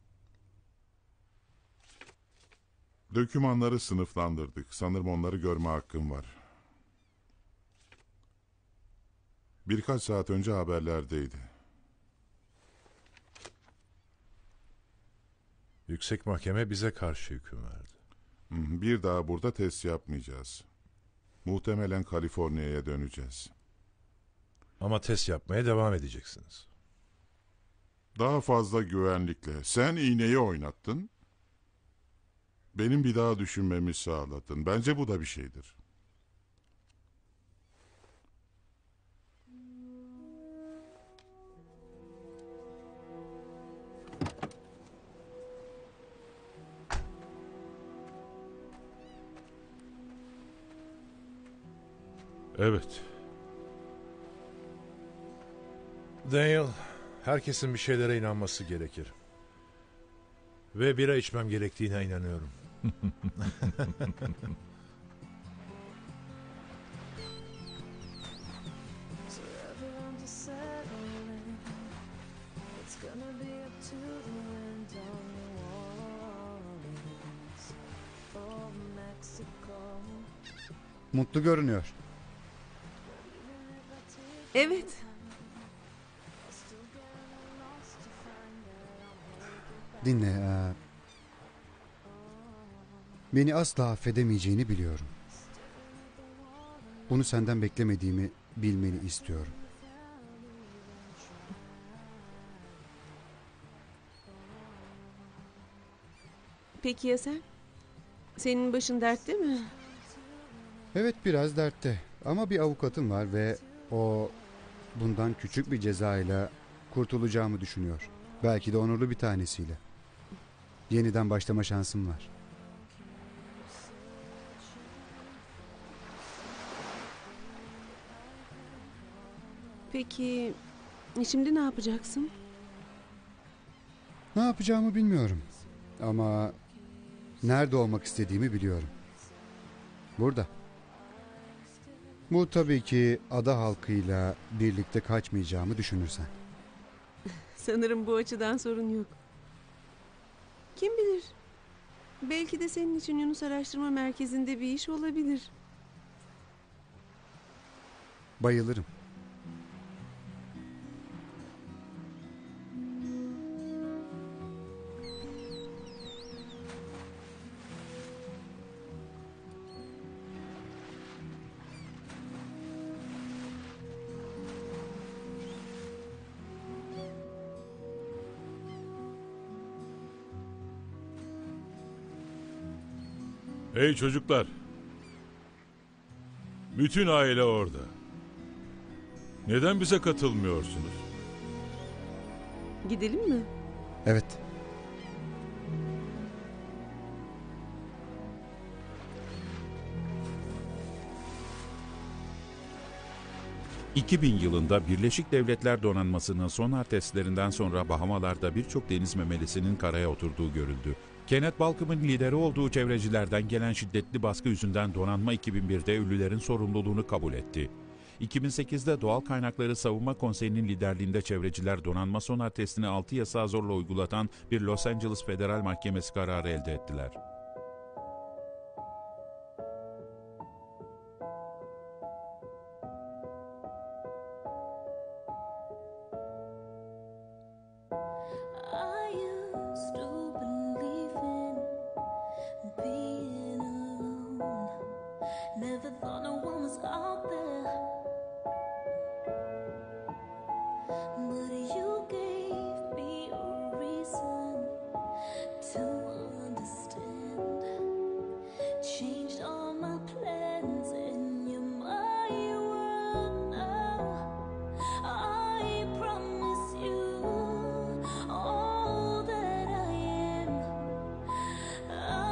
Speaker 17: Dokümanları sınıflandırdık. Sanırım onları görme hakkım var. Birkaç saat önce haberlerdeydi.
Speaker 8: Yüksek Mahkeme bize karşı hüküm verdi.
Speaker 17: Bir daha burada test yapmayacağız. Muhtemelen Kaliforniya'ya döneceğiz.
Speaker 8: Ama test yapmaya devam edeceksiniz.
Speaker 17: Daha fazla güvenlikle. Sen iğneyi oynattın. Benim bir daha düşünmemi sağladın. Bence bu da bir şeydir.
Speaker 3: Evet.
Speaker 8: Daniel, herkesin bir şeylere inanması gerekir. Ve bira içmem gerektiğine inanıyorum.
Speaker 4: Mutlu görünüyor.
Speaker 2: Evet.
Speaker 4: Dinle. e, Beni asla affedemeyeceğini biliyorum. Bunu senden beklemediğimi bilmeni istiyorum.
Speaker 2: Peki ya sen? Senin başın dertte mi?
Speaker 4: Evet, biraz dertte. Ama bir avukatım var ve o bundan küçük bir cezayla kurtulacağımı düşünüyor. Belki de onurlu bir tanesiyle. Yeniden başlama şansım var.
Speaker 2: Peki şimdi ne yapacaksın?
Speaker 4: Ne yapacağımı bilmiyorum. Ama nerede olmak istediğimi biliyorum. Burada. Bu tabii ki ada halkıyla birlikte kaçmayacağımı düşünürsen.
Speaker 2: Sanırım bu açıdan sorun yok. Kim bilir? Belki de senin için Yunus Araştırma Merkezi'nde bir iş olabilir.
Speaker 4: Bayılırım.
Speaker 3: Hey çocuklar. Bütün aile orada. Neden bize katılmıyorsunuz?
Speaker 2: Gidelim mi?
Speaker 4: Evet.
Speaker 19: iki bin yılında Birleşik Devletler Donanması'nın sonar testlerinden sonra Bahamalar'da birçok deniz memelisinin karaya oturduğu görüldü. Kenneth Balcom'un lideri olduğu çevrecilerden gelen şiddetli baskı yüzünden donanma iki bin birde ölülerin sorumluluğunu kabul etti. iki bin sekizde Doğal Kaynakları Savunma Konseyi'nin liderliğinde çevreciler donanma sonar testini altı yasağı zorla uygulatan bir Los Angeles Federal Mahkemesi kararı elde ettiler.
Speaker 7: All that I am,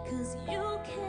Speaker 7: 'cause you care.